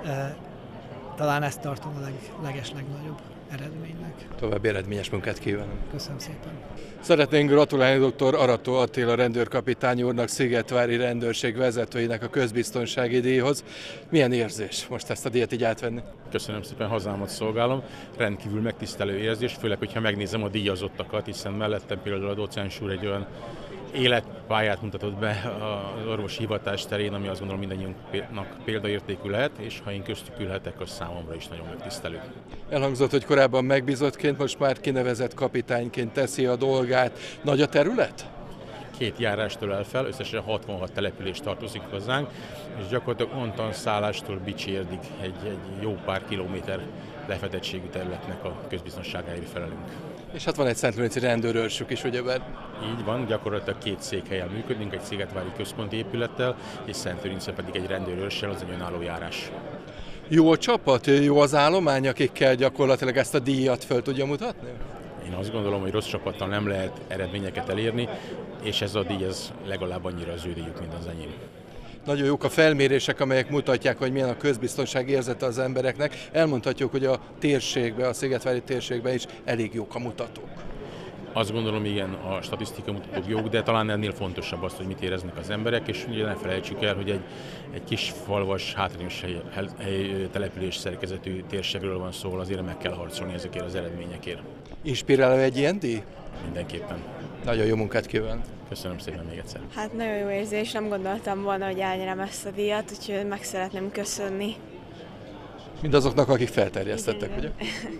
S: Talán ezt tartom a legeslegnagyobb eredménynek.
B: További eredményes munkát kívánok.
S: Köszönöm szépen.
B: Szeretnénk gratulálni dr. Arató Attila rendőrkapitány úrnak, Szigetvári rendőrség vezetőinek a közbiztonsági díjhoz. Milyen érzés most ezt a díjat így átvenni?
T: Köszönöm szépen, hazámat szolgálom. Rendkívül megtisztelő érzés, főleg, hogyha megnézem a díjazottakat, hiszen mellettem például a docens úr egy olyan életpályát mutatott be az orvosi hivatás terén, ami azt gondolom mindannyiunknak példaértékű lehet, és ha én köztük ülhetek, az számomra is nagyon megtisztelő.
B: Elhangzott, hogy korábban megbízottként, most már kinevezett kapitányként teszi a dolgát. Nagy a terület?
T: 2 járástól el fel, összesen 66 település tartozik hozzánk, és gyakorlatilag Ontan szállástól Bicsérdig egy jó pár kilométer lefedettségű területnek a közbiztonságáért felelünk.
B: És hát van egy Szentlőrinci rendőrőrsük is, ugyebár?
T: Így van, gyakorlatilag 2 székhelyen működünk, egy Szigetvári központi épülettel, és Szentlőrincen pedig egy rendőrőrssel, az egy önálló járás.
B: Jó a csapat, jó az állomány, akikkel gyakorlatilag ezt a díjat föl tudja mutatni?
T: Én azt gondolom, hogy rossz csapattal nem lehet eredményeket elérni, és ez a díj ez legalább annyira az ő díjuk, mint az enyém.
B: Nagyon jók a felmérések, amelyek mutatják, hogy milyen a közbiztonság érzete az embereknek. Elmondhatjuk, hogy a térségben, a Szigetvári térségben is elég jók a mutatók.
T: Azt gondolom, igen, a statisztikai mutatók jók, de talán ennél fontosabb az, hogy mit éreznek az emberek, és ugye ne felejtsük el, hogy egy kis falvas, hátrányos település szerkezetű térségről van szó, azért meg kell harcolni ezekért az eredményekért.
B: Inspiráló egy ilyen díj?
T: Mindenképpen.
B: Nagyon jó munkát kívánok.
T: Köszönöm szépen még egyszer.
O: Hát nagyon jó érzés, nem gondoltam volna, hogy elnyerem ezt a díjat, úgyhogy meg szeretném köszönni.
B: Mindazoknak, akik felterjesztettek, ugye?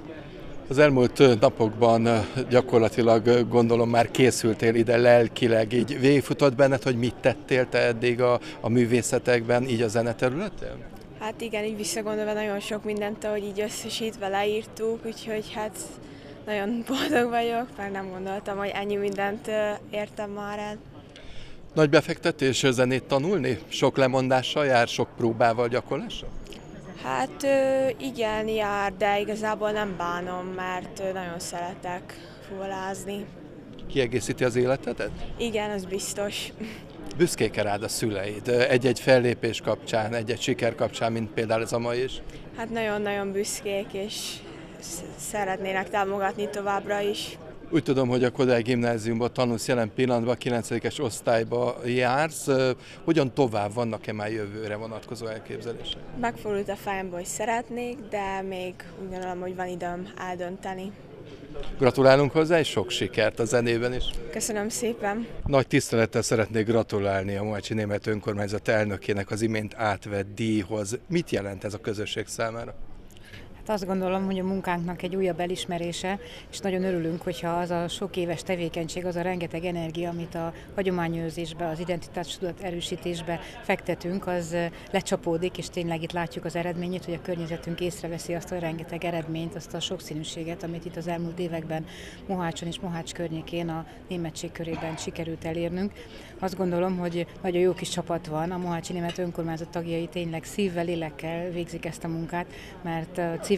B: Az elmúlt napokban gyakorlatilag gondolom már készültél ide lelkileg, így végigfutott benned, hogy mit tettél te eddig a művészetekben, így a zeneterületen?
O: Hát igen, így visszagondolva nagyon sok mindent, ahogy így összesítve leírtuk, úgyhogy hát nagyon boldog vagyok, mert nem gondoltam, hogy ennyi mindent értem már el.
B: Nagy befektetés zenét tanulni? Sok lemondással jár, sok próbával, gyakorlással?
O: Hát igen, jár, de igazából nem bánom, mert nagyon szeretek fuvolázni.
B: Kiegészíti az életedet?
O: Igen, az biztos.
B: Büszkék-e rád a szüleid? Egy-egy fellépés kapcsán, egy-egy siker kapcsán, mint például ez a mai is?
O: Hát nagyon-nagyon büszkék, és szeretnének támogatni továbbra is.
B: Úgy tudom, hogy a Kodály Gimnáziumban tanulsz jelen pillanatban, 9. osztályba jársz. Hogyan tovább, vannak-e már jövőre vonatkozó elképzelések?
O: Megfordult a fejembe, hogy szeretnék, de még úgy gondolom, hogy van időm eldönteni.
B: Gratulálunk hozzá, és sok sikert a zenében is.
O: Köszönöm szépen.
B: Nagy tisztelettel szeretnék gratulálni a Mohácsi Német Önkormányzat elnökének az imént átvett díjhoz. Mit jelent ez a közösség számára?
U: Azt gondolom, hogy a munkánknak egy újabb elismerése, és nagyon örülünk, hogyha az a sok éves tevékenység, az a rengeteg energia, amit a hagyományőrzésbe, az identitástudat erősítésbe fektetünk, az lecsapódik, és tényleg itt látjuk az eredményét, hogy a környezetünk észreveszi azt a rengeteg eredményt, azt a sokszínűséget, amit itt az elmúlt években Mohácson és Mohács környékén a németség körében sikerült elérnünk. Azt gondolom, hogy nagyon jó kis csapat van, a Mohácsi Német Önkormányzat tagjai tényleg szívvel, lélekkel végzik ezt a munkát, mert civil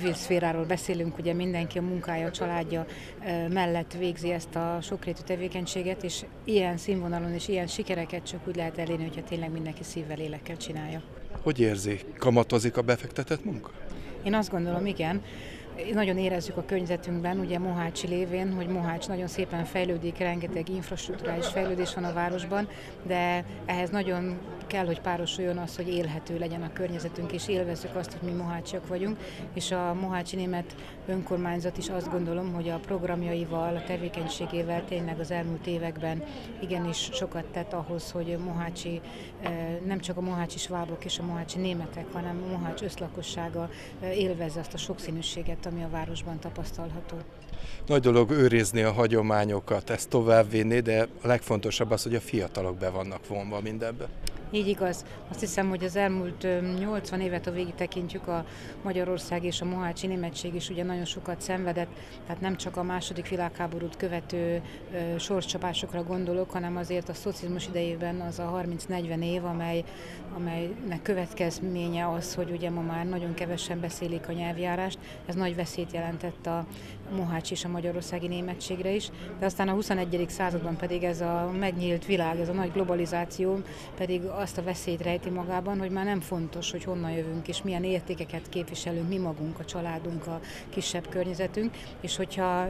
U: civil szféráról beszélünk, ugye mindenki a munkája, a családja mellett végzi ezt a sokrétű tevékenységet, és ilyen színvonalon és ilyen sikereket csak úgy lehet elérni, hogyha tényleg mindenki szívvel, lélekkel csinálja.
B: Hogy érzi, kamatozik a befektetett munka?
U: Én azt gondolom, igen. Nagyon érezzük a környezetünkben, ugye Mohácsi lévén, hogy Mohács nagyon szépen fejlődik, rengeteg infrastrukturális fejlődés van a városban, de ehhez nagyon kell, hogy párosuljon az, hogy élhető legyen a környezetünk, és élvezzük azt, hogy mi mohácsiak vagyunk, és a Mohácsi Német Önkormányzat is azt gondolom, hogy a programjaival, a tevékenységével tényleg az elmúlt években igenis sokat tett ahhoz, hogy Mohácsi, nem csak a mohácsi svábok és a mohácsi németek, hanem a Mohács összlakossága élvezze azt a sokszínűséget, ami a városban tapasztalható.
B: Nagy dolog őrizni a hagyományokat, ezt továbbvinni, de a legfontosabb az, hogy a fiatalok be vannak vonva mindebbe.
U: Így igaz. Azt hiszem, hogy az elmúlt 80 évet, ha végig tekintjük, a Magyarország és a mohácsi németség is ugye nagyon sokat szenvedett, tehát nem csak a második világháborút követő sorscsapásokra gondolok, hanem azért a szocizmus idejében az a 30-40 év, amelynek következménye az, hogy ugye ma már nagyon kevesen beszélik a nyelvjárást, ez nagy veszélyt jelentett a mohácsi és a magyarországi németségre is, de aztán a 21. században pedig ez a megnyílt világ, ez a nagy globalizáció pedig azt a veszélyt rejti magában, hogy már nem fontos, hogy honnan jövünk és milyen értékeket képviselünk mi magunk, a családunk, a kisebb környezetünk, és hogyha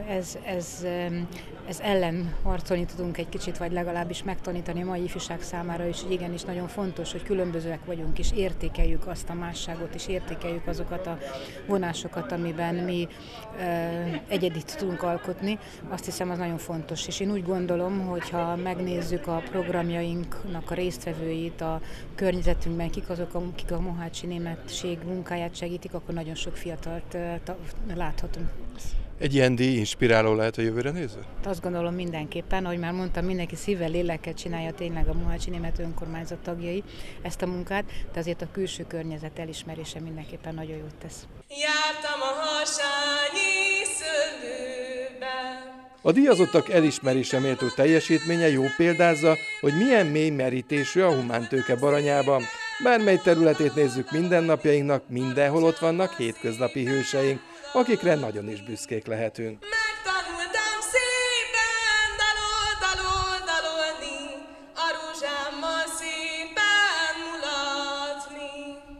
U: ez ellen harcolni tudunk egy kicsit, vagy legalábbis megtanítani a mai ifjúság számára is, hogy igenis nagyon fontos, hogy különbözőek vagyunk, és értékeljük azt a másságot, és értékeljük azokat a vonásokat, amiben mi egyedit tudunk alkotni, azt hiszem, az nagyon fontos. És én úgy gondolom, hogy ha megnézzük a programjainknak a résztvevőit, a környezetünkben, kik azok, akik a mohácsi németség munkáját segítik, akkor nagyon sok fiatalt láthatunk.
B: Egy ilyen díj inspiráló lehet a jövőre nézve?
U: Azt gondolom mindenképpen, ahogy már mondtam, mindenki szívvel, lélekkel csinálja tényleg a Mohácsi Német Önkormányzat tagjai ezt a munkát, de azért a külső környezet elismerése mindenképpen nagyon jót tesz.
C: Jártam a hasányi szöldőben.
B: A díjazottak elismerésre méltó teljesítménye jó példázza, hogy milyen mély merítésű a humántőke Baranyában. Bármely területét nézzük mindennapjainknak, mindenhol ott vannak hétköznapi hőseink, akikre nagyon is büszkék lehetünk.
C: Megtanultam szépen dalolni, a rózsámmal szépen mulatni.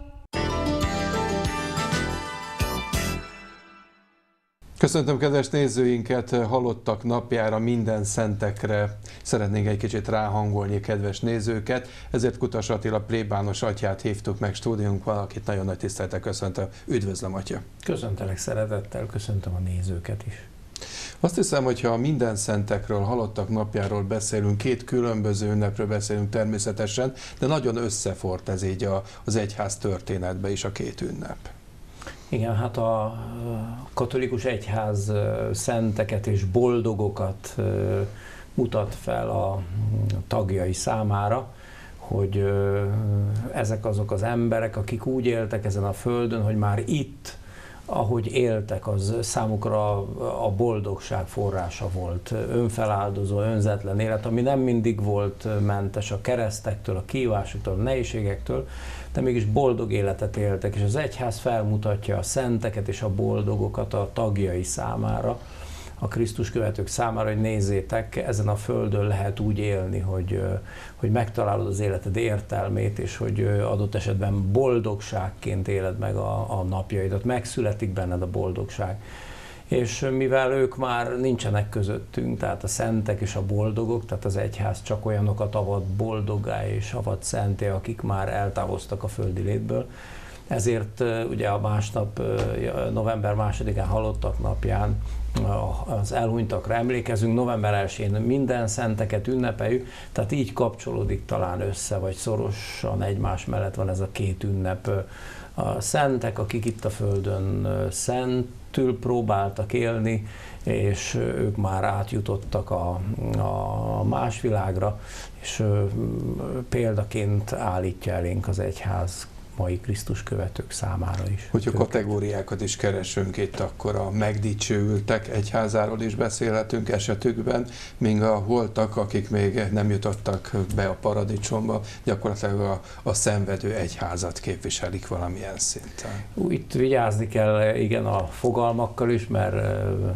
B: Köszöntöm kedves nézőinket, halottak napjára, minden szentekre szeretnénk egy kicsit ráhangolni kedves nézőket, ezért Kutas Attila plébános atyát hívtuk meg stúdiónkban, akit nagyon nagy tisztelettel köszöntöm. Üdvözlöm, atya!
V: Köszöntelek szeretettel, köszöntöm a nézőket is.
B: Azt hiszem, hogyha a minden szentekről, halottak napjáról beszélünk, két különböző ünnepről beszélünk természetesen, de nagyon összefort ez így az egyház történetbe is a két ünnep.
V: Igen, hát a katolikus egyház szenteket és boldogokat mutat fel a tagjai számára, hogy ezek azok az emberek, akik úgy éltek ezen a földön, hogy már itt, ahogy éltek, az számukra a boldogság forrása volt. Önfeláldozó, önzetlen élet, ami nem mindig volt mentes a keresztektől, a kihívásoktól, a nehézségektől, de mégis boldog életet éltek, és az egyház felmutatja a szenteket és a boldogokat a tagjai számára, a Krisztus követők számára, hogy nézzétek, ezen a földön lehet úgy élni, hogy megtalálod az életed értelmét, és hogy adott esetben boldogságként éled meg a napjaidat, megszületik benned a boldogság. És mivel ők már nincsenek közöttünk, tehát a szentek és a boldogok, tehát az egyház csak olyanokat avat boldoggá és avat szenté, akik már eltávoztak a földi létből, ezért ugye a másnap, november 2-án halottak napján az elhunytakra emlékezünk, november 1-én minden szenteket ünnepeljük, tehát így kapcsolódik talán össze, vagy szorosan egymás mellett van ez a két ünnep. A szentek, akik itt a földön szentül próbáltak élni, és ők már átjutottak a más világra, és példaként állítja elénk az egyház mai Krisztus követők számára is.
B: Hogyha kategóriákat is keresünk itt, akkor a megdicsőültek egyházáról is beszélhetünk esetükben, míg a voltak, akik még nem jutottak be a paradicsomba, gyakorlatilag a szenvedő egyházat képviselik valamilyen szinten.
V: Itt vigyázni kell, igen, a fogalmakkal is, mert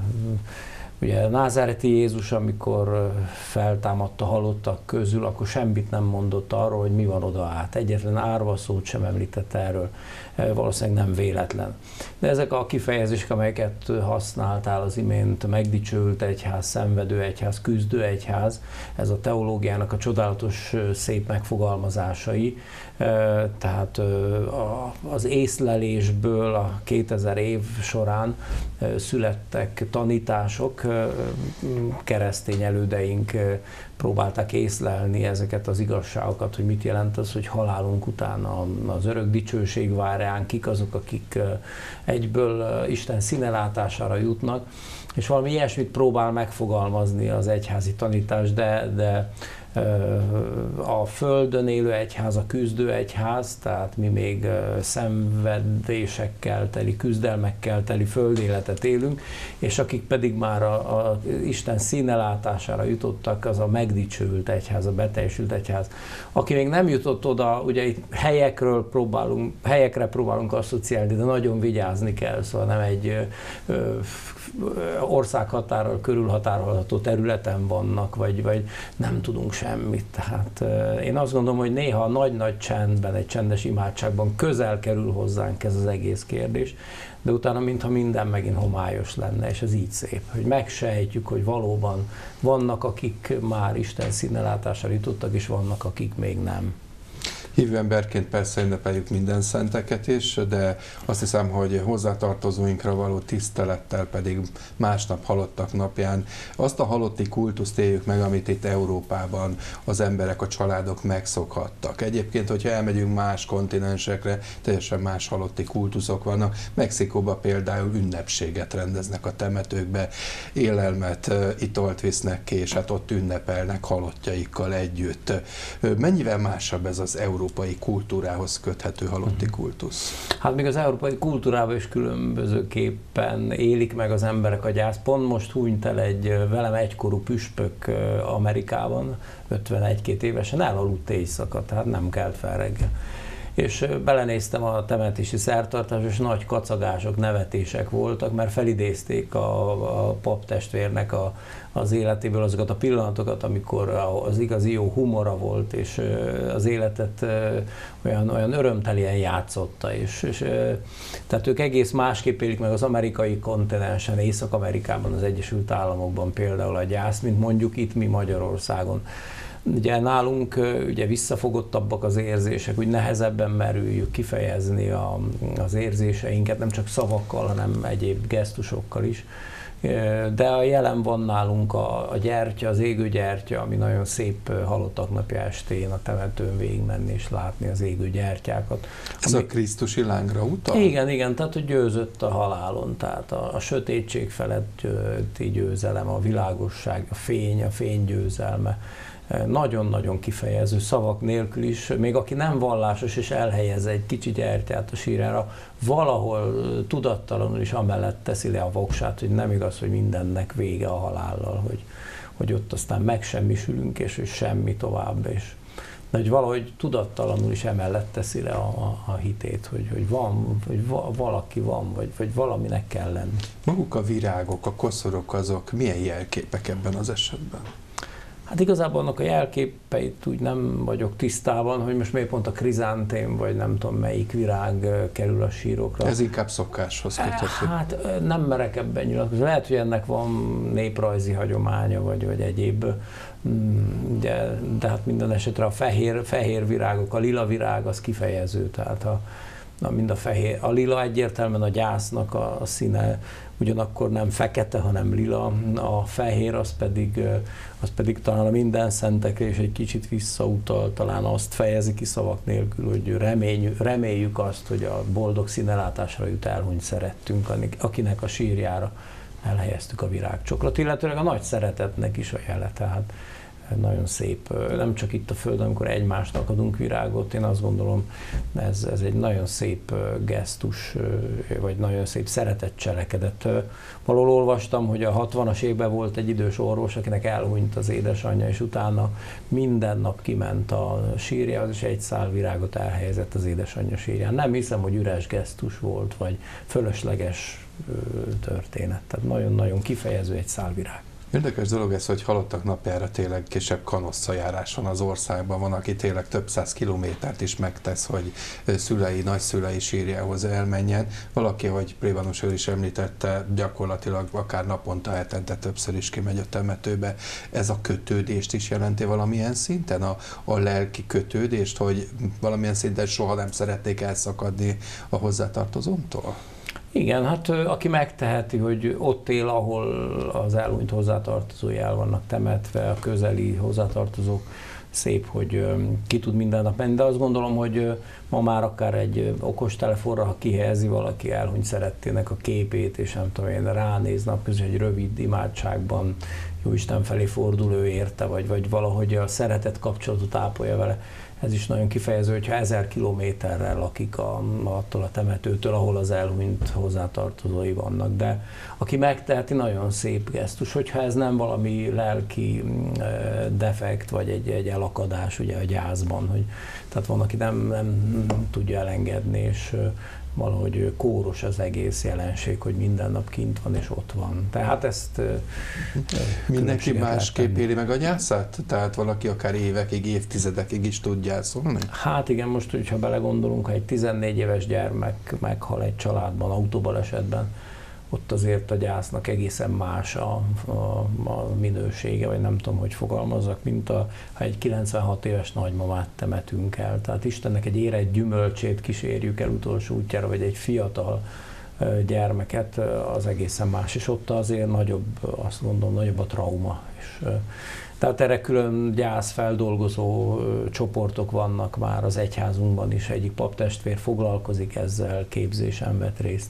V: ugye názáreti Jézus, amikor feltámadta halottak közül, akkor semmit nem mondott arról, hogy mi van oda át. Egyetlen árva szót sem említett erről. Valószínűleg nem véletlen. De ezek a kifejezések, amelyeket használtál az imént, megdicsőült egyház, szenvedő egyház, küzdő egyház, ez a teológiának a csodálatos szép megfogalmazásai. Tehát az észlelésből a 2000 év során születtek tanítások, keresztény elődeink próbálták észlelni ezeket az igazságokat, hogy mit jelent az, hogy halálunk után az örök dicsőség vár ránk, kik azok, akik egyből Isten színelátására jutnak, és valami ilyesmit próbál megfogalmazni az egyházi tanítás, de a földön élő egyház, a küzdő egyház, tehát mi még szenvedésekkel teli, küzdelmekkel teli földéletet élünk, és akik pedig már a Isten színelátására jutottak, az a megdicsőült egyház, a beteljesült egyház. Aki még nem jutott oda, ugye itt helyekre próbálunk asszociálni, de nagyon vigyázni kell, szóval nem egy országhatárral körülhatárolható területen vannak, vagy nem tudunk semmit. Tehát én azt gondolom, hogy néha nagy-nagy csendben, egy csendes imádságban közel kerül hozzánk ez az egész kérdés, de utána mintha minden megint homályos lenne, és ez így szép, hogy megsejtjük, hogy valóban vannak, akik már Isten színelátására jutottak, és vannak, akik még nem.
B: Hívő emberként persze ünnepeljük minden szenteket is, de azt hiszem, hogy hozzátartozóinkra való tisztelettel pedig másnap halottak napján azt a halotti kultuszt éljük meg, amit itt Európában az emberek, a családok megszokhattak. Egyébként, hogyha elmegyünk más kontinensekre, teljesen más halotti kultuszok vannak. Mexikóban például ünnepséget rendeznek a temetőkbe, élelmet, italt visznek ki, és hát ott ünnepelnek halottjaikkal együtt. Mennyivel másabb ez az európai kultúrához köthető halotti kultusz?
V: Hát még az európai kultúrában is különbözőképpen élik meg az emberek a gyászt. Pont most hunyt el egy velem egykorú püspök Amerikában, 51-2 évesen, elaludt éjszaka, tehát nem kelt fel reggel. És belenéztem a temetési szertartásba, és nagy kacagások, nevetések voltak, mert felidézték a paptestvérnek az életéből azokat a pillanatokat, amikor az igazi jó humora volt, és az életet olyan örömtelien játszotta. Tehát ők egész másképp élik meg az amerikai kontinensen, Észak-Amerikában, az Egyesült Államokban például a gyászt, mint mondjuk itt mi Magyarországon. Ugye nálunk ugye visszafogottabbak az érzések, úgy nehezebben merüljük kifejezni az érzéseinket, nem csak szavakkal, hanem egyéb gesztusokkal is. De a jelen van nálunk a gyertya, az égő gyertya, ami nagyon szép halottak napja estén a temetőn végigmenni és látni az égő gyertyákat.
B: Ez a krisztusi lángra utal?
V: Igen, tehát hogy győzött a halálon, tehát a sötétség feletti győzelem, a világosság, a fény győzelme. Nagyon-nagyon kifejező szavak nélkül is, még aki nem vallásos és elhelyez egy kicsi gyertyát a sírjára, valahol tudattalanul is amellett teszi le a voksát, hogy nem igaz, hogy mindennek vége a halállal, hogy ott aztán megsemmisülünk, és hogy semmi tovább, és de hogy valahogy tudattalanul is emellett teszi le a hitét, hogy van, hogy valaki van, vagy valaminek kell lenni.
B: Maguk a virágok, a koszorok, azok milyen jelképek ebben az esetben?
V: Hát igazából annak a jelképeit úgy nem vagyok tisztában, hogy most miért pont a krizántém, vagy nem tudom melyik virág kerül a sírokra.
B: Ez inkább szokáshoz köthető.
V: Hát nem merek ebben nyilatkozni. Lehet, hogy ennek van néprajzi hagyománya, vagy egyéb, de hát minden esetre a fehér virágok, a lila virág az kifejező, tehát mind a fehér. A lila egyértelműen a gyásznak a színe, ugyanakkor nem fekete, hanem lila, a fehér az pedig talán a minden szentekre is egy kicsit visszautal, talán azt fejezi ki szavak nélkül, hogy reméljük azt, hogy a boldog színelátásra jut elhunyt szerettünk, akinek a sírjára elhelyeztük a virágcsokrot, illetőleg a nagy szeretetnek is a jele, tehát nagyon szép, nem csak itt a Földön, amikor egymásnak adunk virágot, én azt gondolom, ez egy nagyon szép gesztus, vagy nagyon szép szeretett cselekedet. Valahol olvastam, hogy a 60-as évben volt egy idős orvos, akinek elhunyt az édesanyja, és utána minden nap kiment a sírjához, és egy szál virágot elhelyezett az édesanyja sírján. Nem hiszem, hogy üres gesztus volt, vagy fölösleges történet. Tehát nagyon-nagyon kifejező egy szál virág.
B: Érdekes dolog ez, hogy halottak napjára tényleg kisebb kanosszajárás van az országban. Van, aki tényleg több száz kilométert is megtesz, hogy szülei, nagyszülei sírjához elmenjen. Valaki, ahogy plébános úr is említette, gyakorlatilag akár naponta, hetente többször is kimegy a temetőbe. Ez a kötődést is jelenti valamilyen szinten? A lelki kötődést, hogy valamilyen szinten soha nem szeretnék elszakadni a hozzátartozómtól?
V: Igen, hát aki megteheti, hogy ott él, ahol az elhunyt hozzátartozói el vannak temetve, a közeli hozzátartozók, szép, hogy ki tud minden nap menni, de azt gondolom, hogy ma már akár egy okostelefonra, ha kihelyezi valaki elhunyt szerettének a képét, és nem tudom én, ránéz napközben egy rövid imádságban, Jóisten felé fordul ő érte, vagy valahogy a szeretet kapcsolatot ápolja vele. Ez is nagyon kifejező, hogyha 1000 kilométerrel lakik attól a temetőtől, ahol az elhunyt hozzátartozói vannak. De aki megteheti, nagyon szép gesztus, hogyha ez nem valami lelki defekt, vagy egy elakadás ugye a gyászban. Tehát van, aki nem tudja elengedni, és valahogy kóros az egész jelenség, hogy minden nap kint van és ott van. Tehát ezt
B: mindenki másképp éli meg a gyászát? Tehát valaki akár évekig, évtizedekig is tud gyászolni?
V: Hát igen, most, hogyha belegondolunk, ha egy 14 éves gyermek meghal egy családban, autóbalesetben, ott azért a gyásznak egészen más a minősége, vagy nem tudom, hogy fogalmazzak, mint ha egy 96 éves nagymamát temetünk el. Tehát Istennek egy érett gyümölcsét kísérjük el utolsó útjára, vagy egy fiatal gyermeket, az egészen más. És ott azért nagyobb, azt gondolom, nagyobb a trauma. Tehát erre külön gyászfeldolgozó csoportok vannak már az egyházunkban is. Egyik paptestvér foglalkozik ezzel, képzésen vett részt.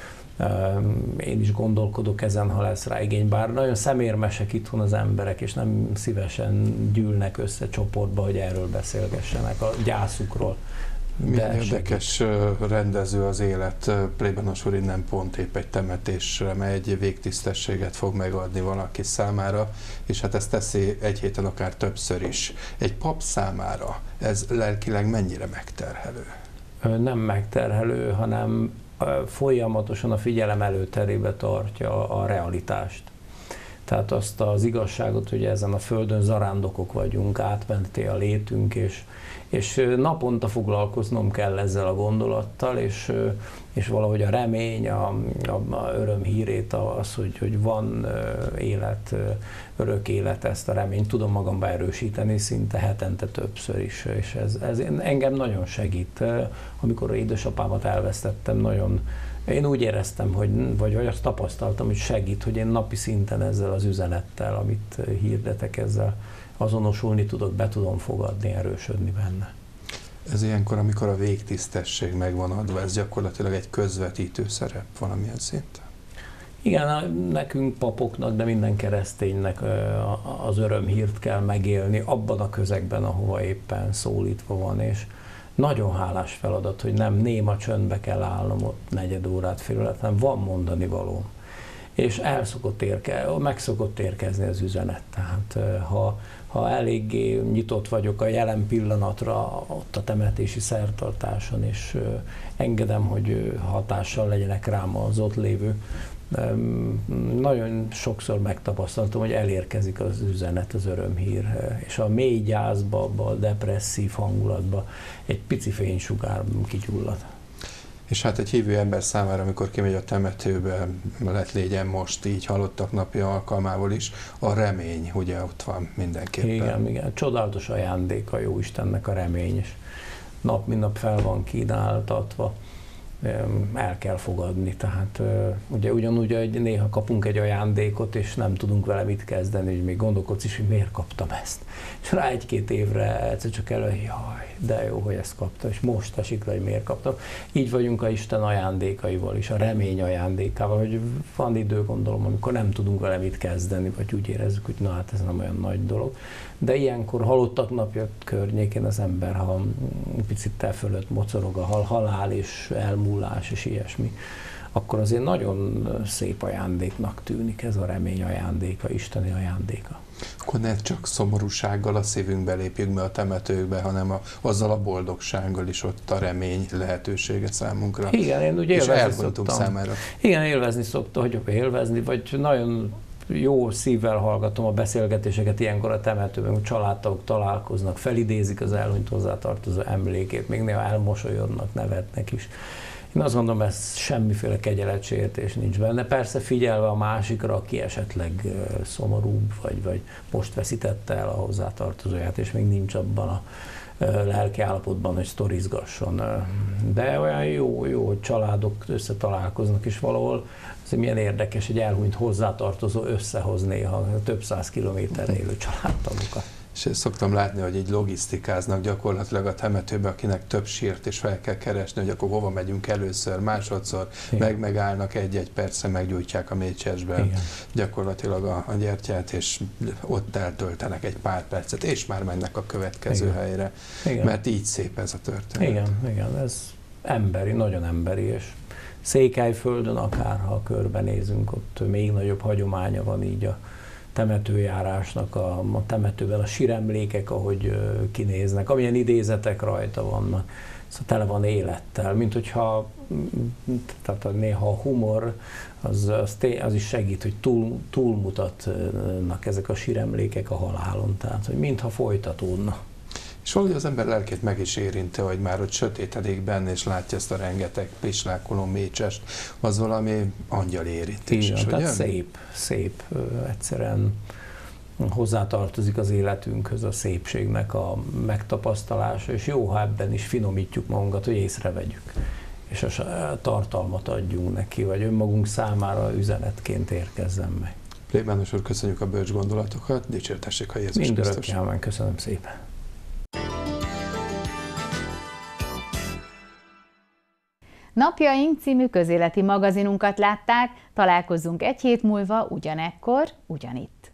V: Én is gondolkodok ezen, ha lesz rá igény, bár nagyon szemérmesek itthon az emberek, és nem szívesen gyűlnek össze csoportba, hogy erről beszélgessenek, a gyászukról.
B: Milyen érdekes rendező az élet. Plébános úr innen pont épp egy temetésre megy, végtisztességet fog megadni valaki számára, és hát ezt teszi egy héten akár többször is. Egy pap számára ez lelkileg mennyire megterhelő?
V: Nem megterhelő, hanem folyamatosan a figyelem előterébe tartja a realitást. Tehát azt az igazságot, hogy ezen a földön zarándokok vagyunk, átmenté a létünk, és naponta foglalkoznom kell ezzel a gondolattal, és valahogy a remény, a öröm hírét, az, hogy van élet, örök élet, ezt a reményt tudom magamba erősíteni szinte hetente többször is, és ez engem nagyon segít. Amikor édesapámat elvesztettem, én úgy éreztem, vagy azt tapasztaltam, hogy segít, hogy én napi szinten ezzel az üzenettel, amit hirdetek, ezzel azonosulni tudok, be tudom fogadni, erősödni benne.
B: Ez ilyenkor, amikor a végtisztesség megvan adva, ez gyakorlatilag egy közvetítő szerep valamilyen szinten?
V: Igen, nekünk papoknak, de minden kereszténynek az örömhírt kell megélni abban a közegben, ahova éppen szólítva van, és nagyon hálás feladat, hogy nem néma csöndbe kell állnom ott negyed órát, fél órát, hanem van mondani valóm. És meg szokott érkezni az üzenet. Tehát ha eléggé nyitott vagyok a jelen pillanatra ott a temetési szertartáson, és engedem, hogy hatással legyenek rám az ott lévő, nagyon sokszor megtapasztaltam, hogy elérkezik az üzenet, az örömhír, és a mély gyászba, abba a depresszív hangulatba egy pici fénysugár kigyullad.
B: És hát egy hívő ember számára, amikor kimegy a temetőbe, lett légyen most így halottak napja alkalmával is, a remény ugye ott van mindenképpen.
V: Igen, csodálatos ajándék a Jóistennek a remény, és nap mint nap fel van kínáltatva. el kell fogadni. Tehát ugye ugyanúgy, hogy néha kapunk egy ajándékot, és nem tudunk vele mit kezdeni, hogy még gondolkodsz is, hogy miért kaptam ezt. És rá 1-2 évre egyszer csak jaj, de jó, hogy ezt kaptam, és most esik le, hogy miért kaptam. Így vagyunk a Isten ajándékaival is, a remény ajándékával, hogy van idő, gondolom, amikor nem tudunk vele mit kezdeni, vagy úgy érezzük, hogy na hát ez nem olyan nagy dolog. De ilyenkor halottak napja környékén az ember, ha picit te fölött mocorog a halál és elmúlás és ilyesmi, akkor azért nagyon szép ajándéknak tűnik ez a remény ajándéka, isteni ajándéka.
B: Akkor ne csak szomorúsággal a szívünkbe lépjünk be a temetőkbe, hanem azzal a boldogsággal is ott a remény lehetősége számunkra.
V: Igen, én ugye élvezni szoktam.
B: Számára.
V: Igen, élvezni szoktam, hogy élvezni, vagy nagyon jó szívvel hallgatom a beszélgetéseket ilyenkor a temetőben, hogy családtagok találkoznak, felidézik az elhunyt hozzátartozó emlékét, még néha elmosolyodnak, nevetnek is. Én azt gondolom, ez semmiféle kegyeletsértés nincs benne. Persze figyelve a másikra, aki esetleg szomorúbb, vagy most veszítette el a hozzátartozóját, és még nincs abban a lelki állapotban, hogy sztorizgasson. De olyan jó, hogy családok összetalálkoznak, és valahol azért milyen érdekes, hogy elhunyt hozzátartozó összehoz néha több 100 kilométerre élő családtagokat.
B: És ezt szoktam látni, hogy így logisztikáznak gyakorlatilag a temetőbe, akinek több sírt is fel kell keresni, hogy akkor hova megyünk először, másodszor, megállnak 1-1 percre, meggyújtják a mécsesben gyakorlatilag a gyertyát, és ott eltöltenek egy pár percet, és már mennek a következő helyre. Mert így szép ez a történet.
V: Igen, ez emberi, nagyon emberi, és Székelyföldön, akár ha körbenézünk, ott még nagyobb hagyománya van így a temetőjárásnak, a temetőben a síremlékek, ahogy kinéznek, amilyen idézetek rajta vannak. Szóval tele van élettel, mint hogyha tehát néha a humor az is segít, hogy túlmutatnak ezek a síremlékek a halálon, tehát hogy mintha folytatódna.
B: És valahogy az ember lelkét meg is érinti, hogy már ott sötétedik benne, és látja ezt a rengeteg pislákoló mécsest, az valami angyal érintés.
V: Igen, tehát szép, egyszerűen hozzátartozik az életünkhöz a szépségnek a megtapasztalása, és jó, ha ebben is finomítjuk magunkat, hogy észrevegyük, és a tartalmat adjunk neki, vagy önmagunk számára üzenetként érkezzen meg.
B: Plébános úr, köszönjük a bölcs gondolatokat, dicsértessék a Jézus Krisztus.
V: Mindörökké, amen, köszönöm szépen.
A: Napjaink című közéleti magazinunkat látták, találkozzunk egy hét múlva ugyanekkor, ugyanitt.